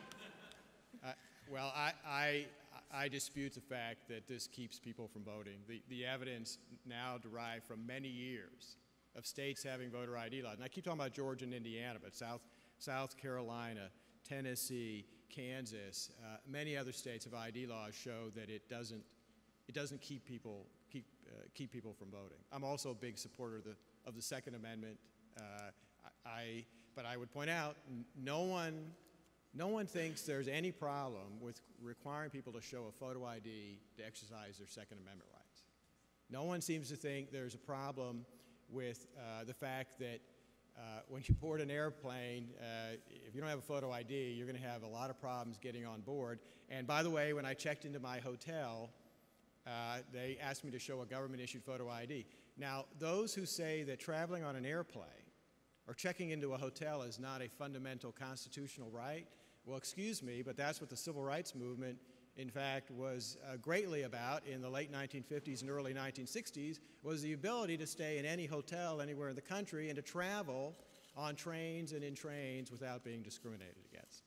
uh, well, I, I, I dispute the fact that this keeps people from voting. The, the evidence now derived from many years of states having voter I D laws. And I keep talking about Georgia and Indiana, but South, South Carolina, Tennessee, Kansas, uh, many other states have I D laws show that it doesn't, it doesn't keep people, keep, uh, keep people from voting. I'm also a big supporter of the, of the Second Amendment. Uh, I, but I would point out, no one, no one thinks there's any problem with requiring people to show a photo I D to exercise their Second Amendment rights. No one seems to think there's a problem with uh, the fact that uh, when you board an airplane, uh, if you don't have a photo I D, you're going to have a lot of problems getting on board. And by the way, when I checked into my hotel, uh, they asked me to show a government-issued photo I D. Now, those who say that traveling on an airplane or checking into a hotel is not a fundamental constitutional right, well, excuse me, but that's what the civil rights movement, in fact, was uh, greatly about in the late nineteen fifties and early nineteen sixties, was the ability to stay in any hotel anywhere in the country and to travel on trains and in trains without being discriminated against.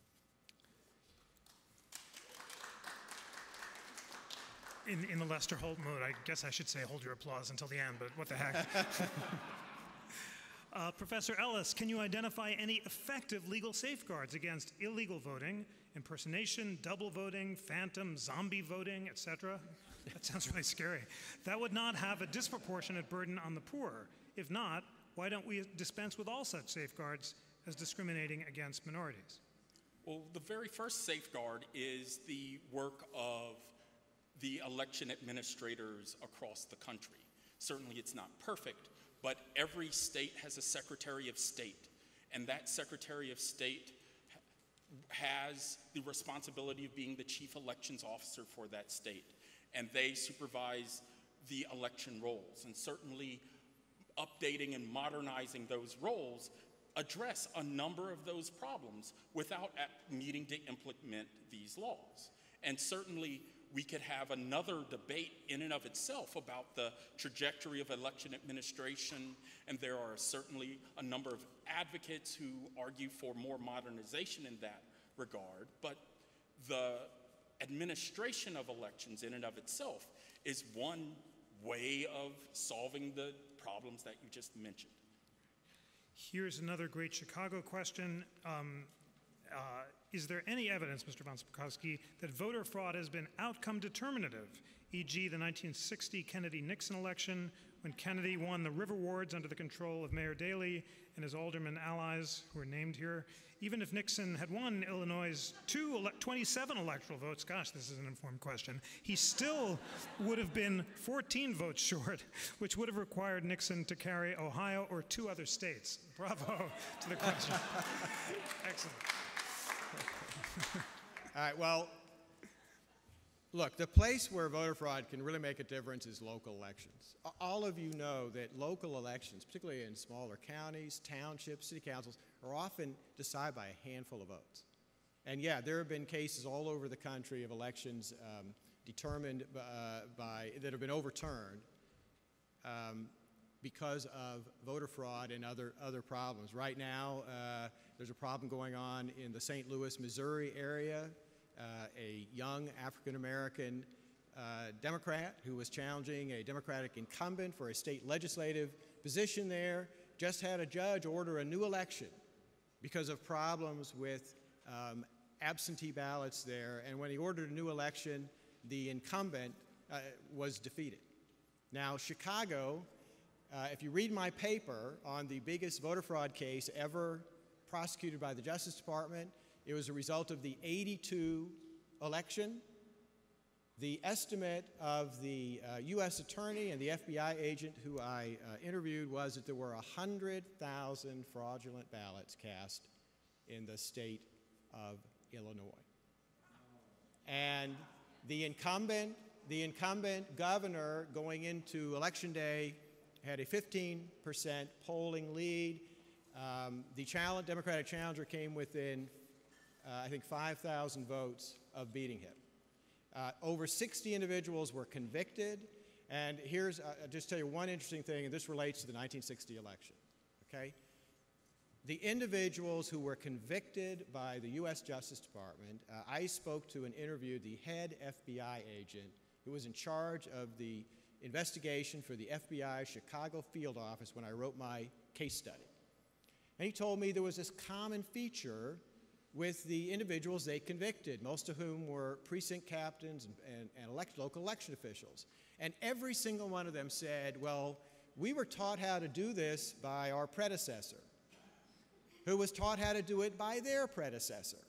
In, in the Lester Holt mode, I guess I should say hold your applause until the end, but what the heck. Uh, Professor Ellis, can you identify any effective legal safeguards against illegal voting, impersonation, double voting, phantom, zombie voting, et cetera? That sounds really scary. That would not have a disproportionate burden on the poor. If not, why don't we dispense with all such safeguards as discriminating against minorities? Well, the very first safeguard is the work of the election administrators across the country. Certainly it's not perfect, but every state has a Secretary of State, and that Secretary of State has the responsibility of being the chief elections officer for that state, and they supervise the election rolls, and certainly updating and modernizing those rolls address a number of those problems without needing to implement these laws. And certainly we could have another debate in and of itself about the trajectory of election administration, and there are certainly a number of advocates who argue for more modernization in that regard, but the administration of elections in and of itself is one way of solving the problems that you just mentioned. Here's another great Chicago question. Um, uh, is there any evidence, Mister von Spakovsky, that voter fraud has been outcome determinative, for example the nineteen sixty Kennedy-Nixon election, when Kennedy won the river wards under the control of Mayor Daley and his alderman allies, who are named here? Even if Nixon had won Illinois' two ele- twenty-seven electoral votes, gosh, this is an informed question, he still would have been fourteen votes short, which would have required Nixon to carry Ohio or two other states. Bravo to the question. Excellent. All right, well, look, the place where voter fraud can really make a difference is local elections. All of you know that local elections, particularly in smaller counties, townships, city councils, are often decided by a handful of votes. And yeah, there have been cases all over the country of elections um, determined uh, by, that have been overturned um, because of voter fraud and other, other problems. Right now, uh, there's a problem going on in the Saint Louis, Missouri area. Uh, a young African-American uh, Democrat who was challenging a Democratic incumbent for a state legislative position there, just had a judge order a new election because of problems with um, absentee ballots there. And when he ordered a new election, the incumbent uh, was defeated. Now, Chicago, uh, if you read my paper on the biggest voter fraud case ever prosecuted by the Justice Department, it was a result of the eighty-two election. The estimate of the uh, U S attorney and the F B I agent who I uh, interviewed was that there were one hundred thousand fraudulent ballots cast in the state of Illinois. And the incumbent, the incumbent governor going into Election Day had a fifteen percent polling lead. Um, the challenge, Democratic challenger came within, uh, I think, five thousand votes of beating him. Uh, over sixty individuals were convicted, and here's, uh, I'll just tell you one interesting thing, and this relates to the nineteen sixty election, okay? The individuals who were convicted by the U S Justice Department, uh, I spoke to and interviewed the head F B I agent who was in charge of the investigation for the F B I Chicago field office when I wrote my case study. And he told me there was this common feature with the individuals they convicted, most of whom were precinct captains and, and, and elect, local election officials. And every single one of them said, well, we were taught how to do this by our predecessor, who was taught how to do it by their predecessor.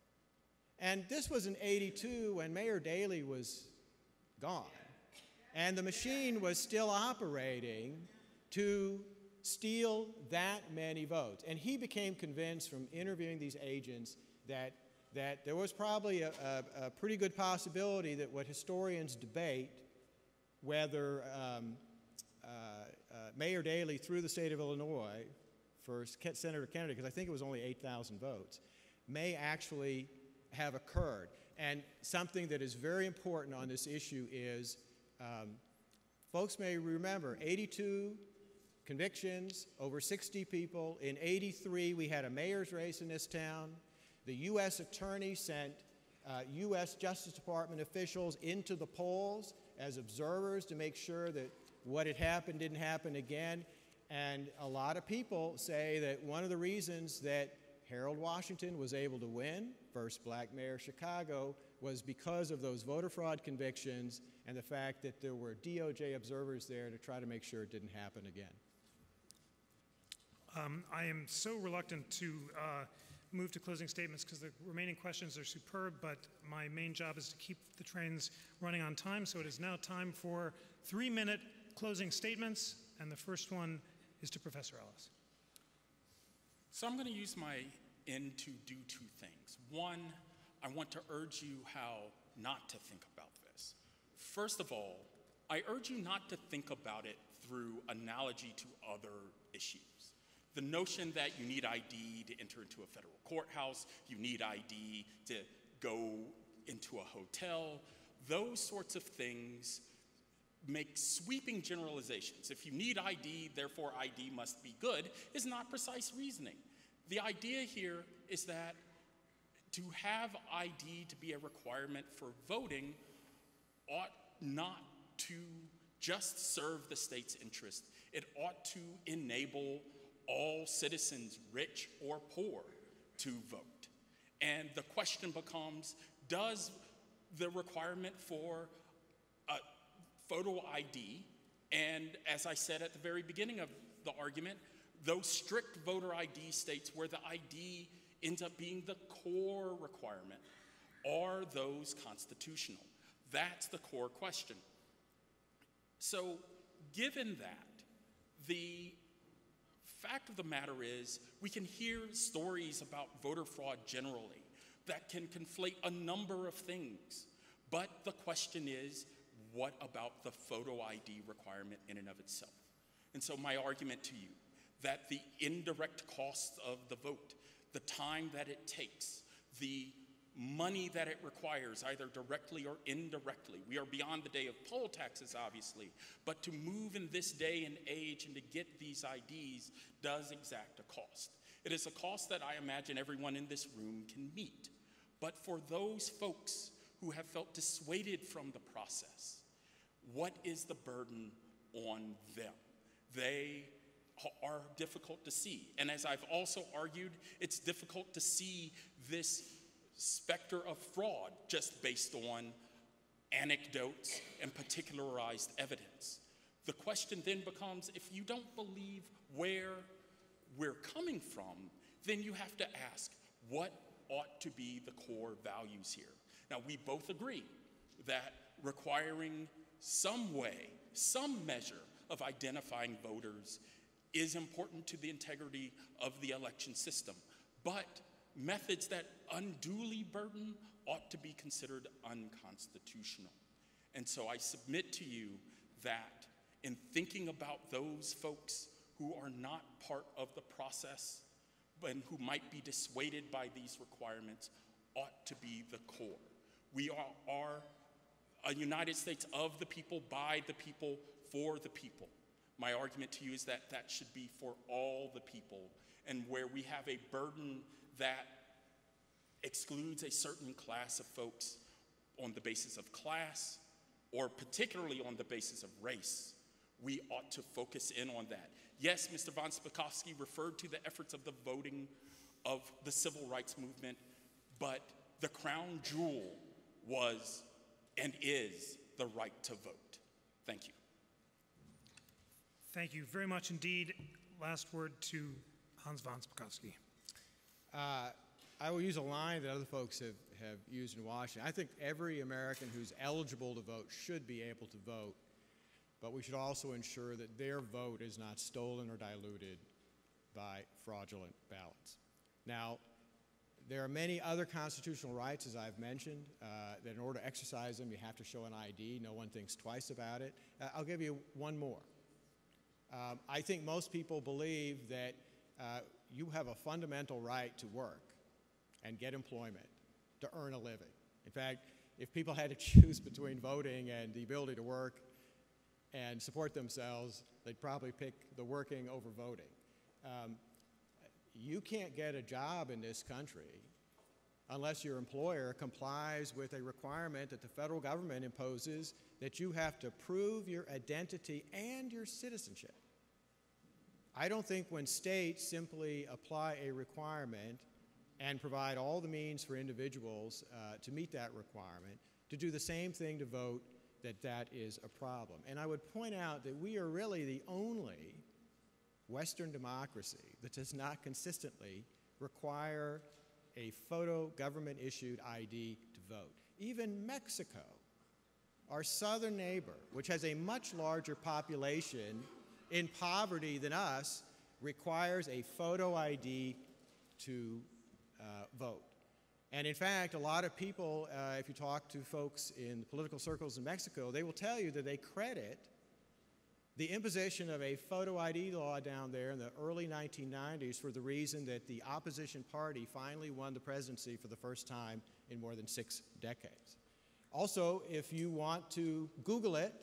And this was in eighty-two when Mayor Daley was gone. And the machine was still operating to steal that many votes. And he became convinced from interviewing these agents that, that there was probably a, a, a pretty good possibility that what historians debate, whether um, uh, uh, Mayor Daley through the state of Illinois for Senator Kennedy, because I think it was only eight thousand votes, may actually have occurred. And something that is very important on this issue is, um, folks may remember, eighty-two convictions, over sixty people. In eighty-three, we had a mayor's race in this town. The U S attorney sent uh, U S Justice Department officials into the polls as observers to make sure that what had happened didn't happen again. And a lot of people say that one of the reasons that Harold Washington was able to win, first black mayor of Chicago, was because of those voter fraud convictions and the fact that there were D O J observers there to try to make sure it didn't happen again. Um, I am so reluctant to uh, move to closing statements because the remaining questions are superb, but my main job is to keep the trains running on time, so it is now time for three-minute closing statements, and the first one is to Professor Ellis. So I'm going to use my end to do two things. One, I want to urge you how not to think about this. First of all, I urge you not to think about it through analogy to other issues. The notion that you need I D to enter into a federal courthouse, you need I D to go into a hotel, those sorts of things make sweeping generalizations. If you need I D, therefore I D must be good, is not precise reasoning. The idea here is that to have I D to be a requirement for voting ought not to just serve the state's interest. It ought to enable all citizens, rich or poor, to vote. And the question becomes, does the requirement for a photo I D, and as I said at the very beginning of the argument, those strict voter I D states where the I D ends up being the core requirement, are those constitutional? That's the core question. So given that, the fact of the matter is we can hear stories about voter fraud generally that can conflate a number of things. But the question is, what about the photo I D requirement in and of itself? And so my argument to you, that the indirect costs of the vote, the time that it takes, the money that it requires, either directly or indirectly. We are beyond the day of poll taxes, obviously, but to move in this day and age and to get these I Ds does exact a cost. It is a cost that I imagine everyone in this room can meet. But for those folks who have felt dissuaded from the process. What is the burden on them? They are difficult to see. And as I've also argued, it's difficult to see this specter of fraud just based on anecdotes and particularized evidence. The question then becomes, if you don't believe where we're coming from, then you have to ask, what ought to be the core values here? Now, we both agree that requiring some way, some measure of identifying voters is important to the integrity of the election system. But methods that unduly burden ought to be considered unconstitutional. And so I submit to you that in thinking about those folks who are not part of the process and who might be dissuaded by these requirements ought to be the core. We are, are a United States of the people, by the people, for the people. My argument to you is that that should be for all the people, and where we have a burden that excludes a certain class of folks on the basis of class, or particularly on the basis of race, we ought to focus in on that. Yes, Mister von Spakovsky referred to the efforts of the voting of the civil rights movement, but the crown jewel was and is the right to vote. Thank you. Thank you very much indeed. Last word to Hans von Spakovsky. Uh, I will use a line that other folks have, have used in Washington. I think every American who's eligible to vote should be able to vote, but we should also ensure that their vote is not stolen or diluted by fraudulent ballots. Now, there are many other constitutional rights, as I've mentioned, uh, that in order to exercise them, you have to show an I D. No one thinks twice about it. Uh, I'll give you one more. Um, I think most people believe that uh, you have a fundamental right to work and get employment, to earn a living. In fact, if people had to choose between voting and the ability to work and support themselves, they'd probably pick the working over voting. Um, you can't get a job in this country unless your employer complies with a requirement that the federal government imposes that you have to prove your identity and your citizenship. I don't think when states simply apply a requirement and provide all the means for individuals uh, to meet that requirement, to do the same thing to vote, that that is a problem. And I would point out that we are really the only Western democracy that does not consistently require a photo government-issued I D to vote. Even Mexico, our southern neighbor, which has a much larger population in poverty than us, requires a photo I D to uh, vote. And in fact, a lot of people, uh, if you talk to folks in political circles in Mexico, they will tell you that they credit the imposition of a photo I D law down there in the early nineteen nineties for the reason that the opposition party finally won the presidency for the first time in more than six decades. Also, if you want to Google it,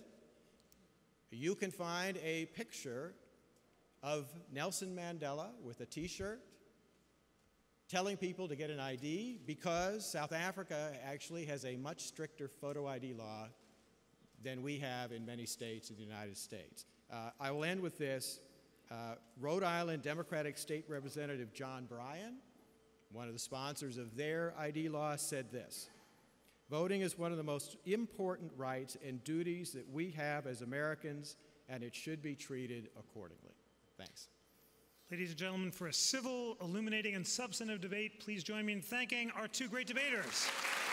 you can find a picture of Nelson Mandela with a t-shirt telling people to get an I D because South Africa actually has a much stricter photo I D law than we have in many states in the United States. Uh, I will end with this. Uh, Rhode Island Democratic State Representative John Bryan, one of the sponsors of their I D law, said this: "Voting is one of the most important rights and duties that we have as Americans, and it should be treated accordingly." Thanks. Ladies and gentlemen, for a civil, illuminating, and substantive debate, please join me in thanking our two great debaters.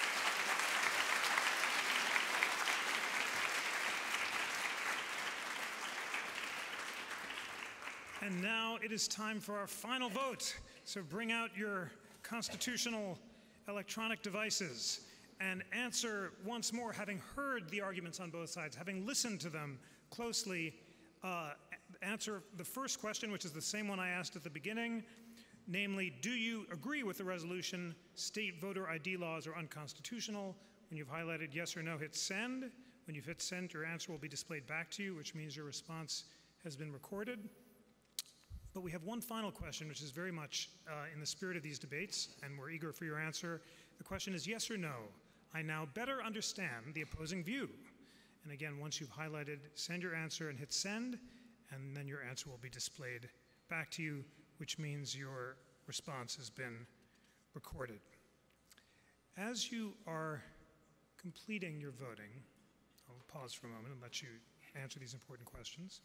And now it is time for our final vote. So bring out your constitutional electronic devices and answer once more, having heard the arguments on both sides, having listened to them closely, uh, answer the first question, which is the same one I asked at the beginning, namely, do you agree with the resolution state voter I D laws are unconstitutional? When you've highlighted yes or no, hit send. When you've hit send, your answer will be displayed back to you, which means your response has been recorded. But we have one final question, which is very much uh, in the spirit of these debates, and we're eager for your answer. The question is yes or no. I now better understand the opposing view. And again, once you've highlighted, send your answer and hit send, and then your answer will be displayed back to you, which means your response has been recorded. As you are completing your voting, I'll pause for a moment and let you answer these important questions.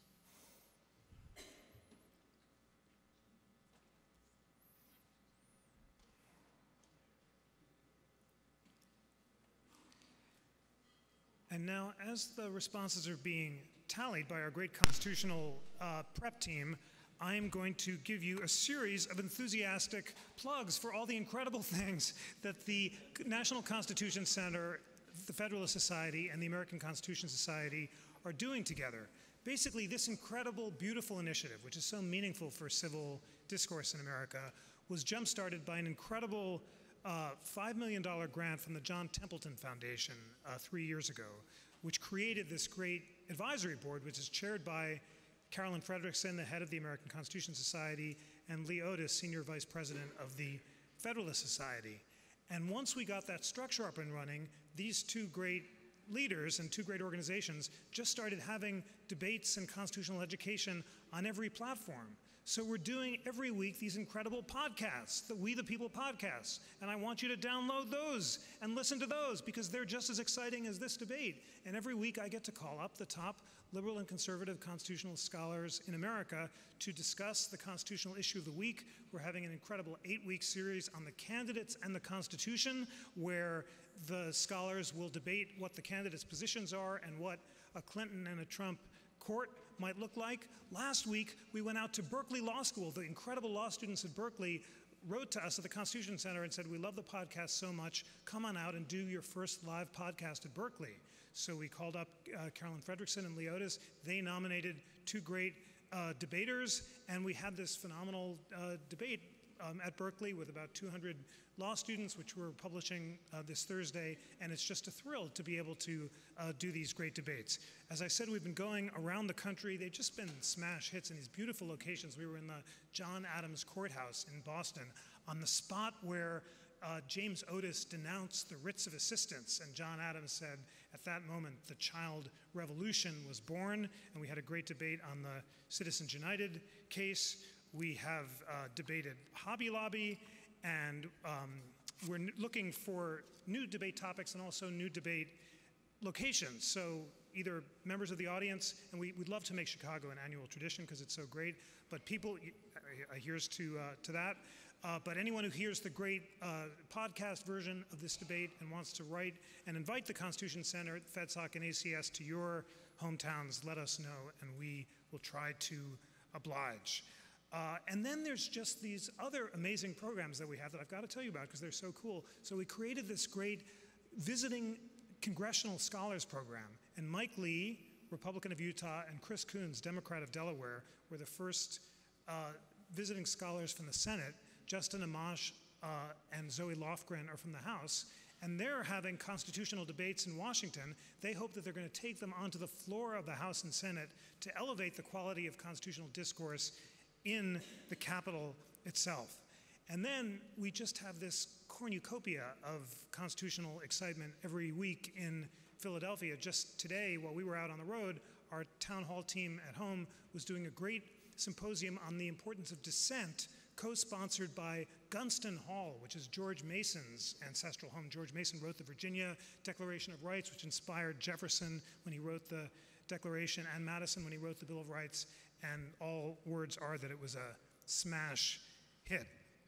And now, as the responses are being tallied by our great constitutional uh, prep team, I'm going to give you a series of enthusiastic plugs for all the incredible things that the National Constitution Center, the Federalist Society, and the American Constitution Society are doing together. Basically, this incredible, beautiful initiative, which is so meaningful for civil discourse in America, was jump-started by an incredible uh, five million dollar grant from the John Templeton Foundation uh, three years ago, which created this great advisory board, which is chaired by Carolyn Frederickson, the head of the American Constitution Society, and Lee Otis, Senior Vice President of the Federalist Society. And once we got that structure up and running, these two great leaders and two great organizations just started having debates and constitutional education on every platform. So we're doing every week these incredible podcasts, the We the People podcasts, and I want you to download those and listen to those because they're just as exciting as this debate. And every week I get to call up the top liberal and conservative constitutional scholars in America to discuss the constitutional issue of the week. We're having an incredible eight-week series on the candidates and the Constitution, where the scholars will debate what the candidates' positions are and what a Clinton and a Trump court might look like. Last week, we went out to Berkeley Law School. The incredible law students at Berkeley wrote to us at the Constitution Center and said, we love the podcast so much, come on out and do your first live podcast at Berkeley. So we called up uh, Carolyn Frederickson and Lee Otis. They nominated two great uh, debaters, and we had this phenomenal uh, debate um, at Berkeley with about two hundred law students, which we're publishing uh, this Thursday, and it's just a thrill to be able to uh, do these great debates. As I said, we've been going around the country. They've just been smash hits in these beautiful locations. We were in the John Adams Courthouse in Boston, on the spot where uh, James Otis denounced the writs of assistance, and John Adams said, at that moment, the child revolution was born, and we had a great debate on the Citizens United case. We have uh, debated Hobby Lobby, and um, we're looking for new debate topics and also new debate locations. So either members of the audience, and we, we'd love to make Chicago an annual tradition because it's so great, but people, uh, here's to, uh, to that. Uh, but anyone who hears the great uh, podcast version of this debate and wants to write and invite the Constitution Center, FedSoc, and A C S to your hometowns, let us know, and we will try to oblige. Uh, and then there's just these other amazing programs that we have that I've got to tell you about because they're so cool. So we created this great visiting congressional scholars program, and Mike Lee, Republican of Utah, and Chris Coons, Democrat of Delaware, were the first uh, visiting scholars from the Senate. Justin Amash uh, and Zoe Lofgren are from the House, and they're having constitutional debates in Washington. They hope that they're going to take them onto the floor of the House and Senate to elevate the quality of constitutional discourse in the Capitol itself. And then we just have this cornucopia of constitutional excitement every week in Philadelphia. Just today, while we were out on the road, our town hall team at home was doing a great symposium on the importance of dissent, co-sponsored by Gunston Hall, which is George Mason's ancestral home. George Mason wrote the Virginia Declaration of Rights, which inspired Jefferson when he wrote the Declaration, and Madison when he wrote the Bill of Rights, and all words are that it was a smash hit.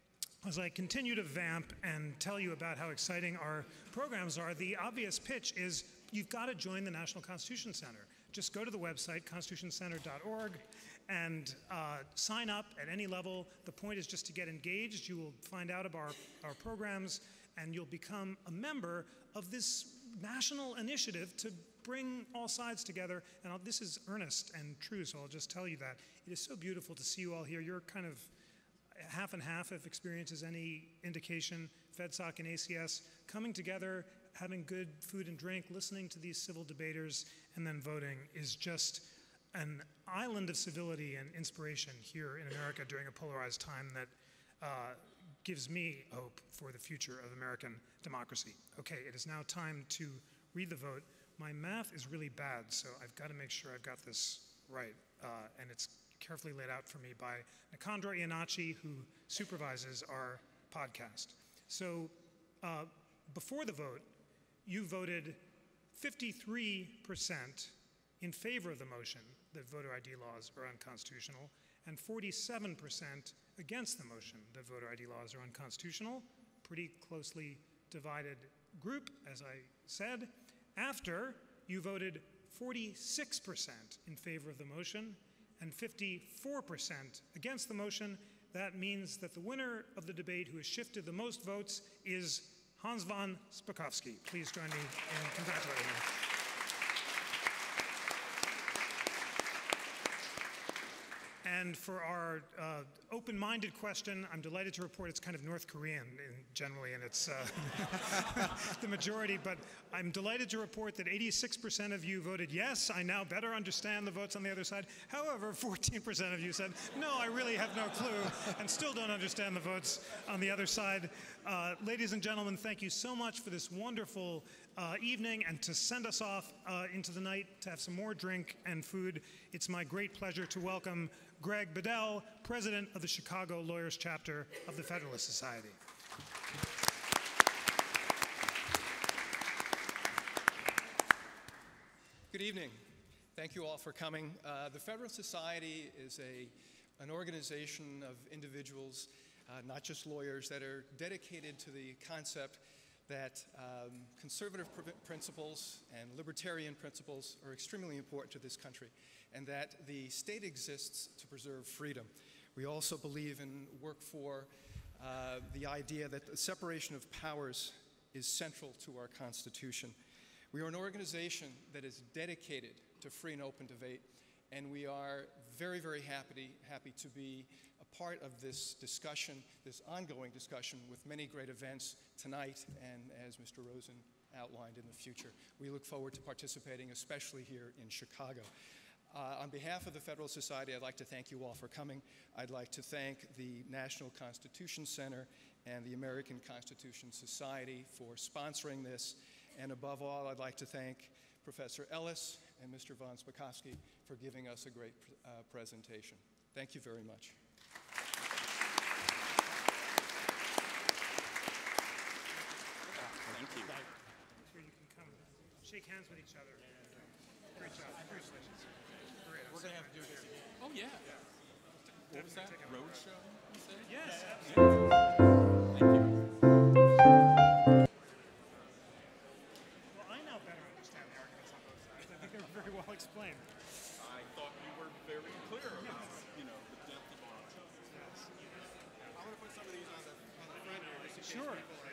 As I continue to vamp and tell you about how exciting our programs are, the obvious pitch is you've got to join the National Constitution Center. Just go to the website, constitution center dot org, and uh, sign up at any level. The point is just to get engaged. You will find out about our, our programs, and you'll become a member of this national initiative to bring all sides together. And I'll, this is earnest and true, so I'll just tell you that. It is so beautiful to see you all here. You're kind of half and half, if experience is any indication, FedSoc and A C S, coming together, having good food and drink, listening to these civil debaters, and then voting is just an island of civility and inspiration here in America during a polarized time that uh, gives me hope for the future of American democracy. Okay, it is now time to read the vote. My math is really bad, so I've got to make sure I've got this right. Uh, and it's carefully laid out for me by Nicandro Iannacci, who supervises our podcast. So uh, before the vote, you voted fifty-three percent in favor of the motion that voter I D laws are unconstitutional, and forty-seven percent against the motion that voter I D laws are unconstitutional. Pretty closely divided group, as I said. After, you voted forty-six percent in favor of the motion and fifty-four percent against the motion. That means that the winner of the debate, who has shifted the most votes, is Hans von Spakovsky. Please join me in congratulating him. And for our uh, open-minded question, I'm delighted to report it's kind of North Korean in, generally in its uh, the majority, but I'm delighted to report that eighty-six percent of you voted yes. I now better understand the votes on the other side. However, fourteen percent of you said, no, I really have no clue, and still don't understand the votes on the other side. Uh, ladies and gentlemen, thank you so much for this wonderful uh, evening, and to send us off uh, into the night to have some more drink and food. It's my great pleasure to welcome Greg Bedell, President of the Chicago Lawyers Chapter of the Federalist Society. Good evening. Thank you all for coming. Uh, the Federalist Society is a, an organization of individuals, uh, not just lawyers, that are dedicated to the concept that um, conservative pr principles and libertarian principles are extremely important to this country, and that the state exists to preserve freedom. We also believe and work for uh, the idea that the separation of powers is central to our Constitution. We are an organization that is dedicated to free and open debate, and we are very, very happy, happy to be a part of this discussion, this ongoing discussion, with many great events tonight and, as Mister Rosen outlined, in the future. We look forward to participating, especially here in Chicago. Uh, on behalf of the Federalist Society, I'd like to thank you all for coming. I'd like to thank the National Constitution Center and the American Constitution Society for sponsoring this. And above all, I'd like to thank Professor Ellis and Mister von Spakovsky for giving us a great uh, presentation. Thank you very much. Thank you. Sure, you can come shake hands with each other. Great job. Congratulations. Great. We're going to have to do this again. Oh, yeah. What was that? Road show, you said? Yes, Yeah. Thank you. well, I now better understand the arguments on both sides. I think they were very well explained. I thought you were very clear about, you know, the depth of our. Yes. I'm going to put some of these on the, on the front here just in case Sure. people are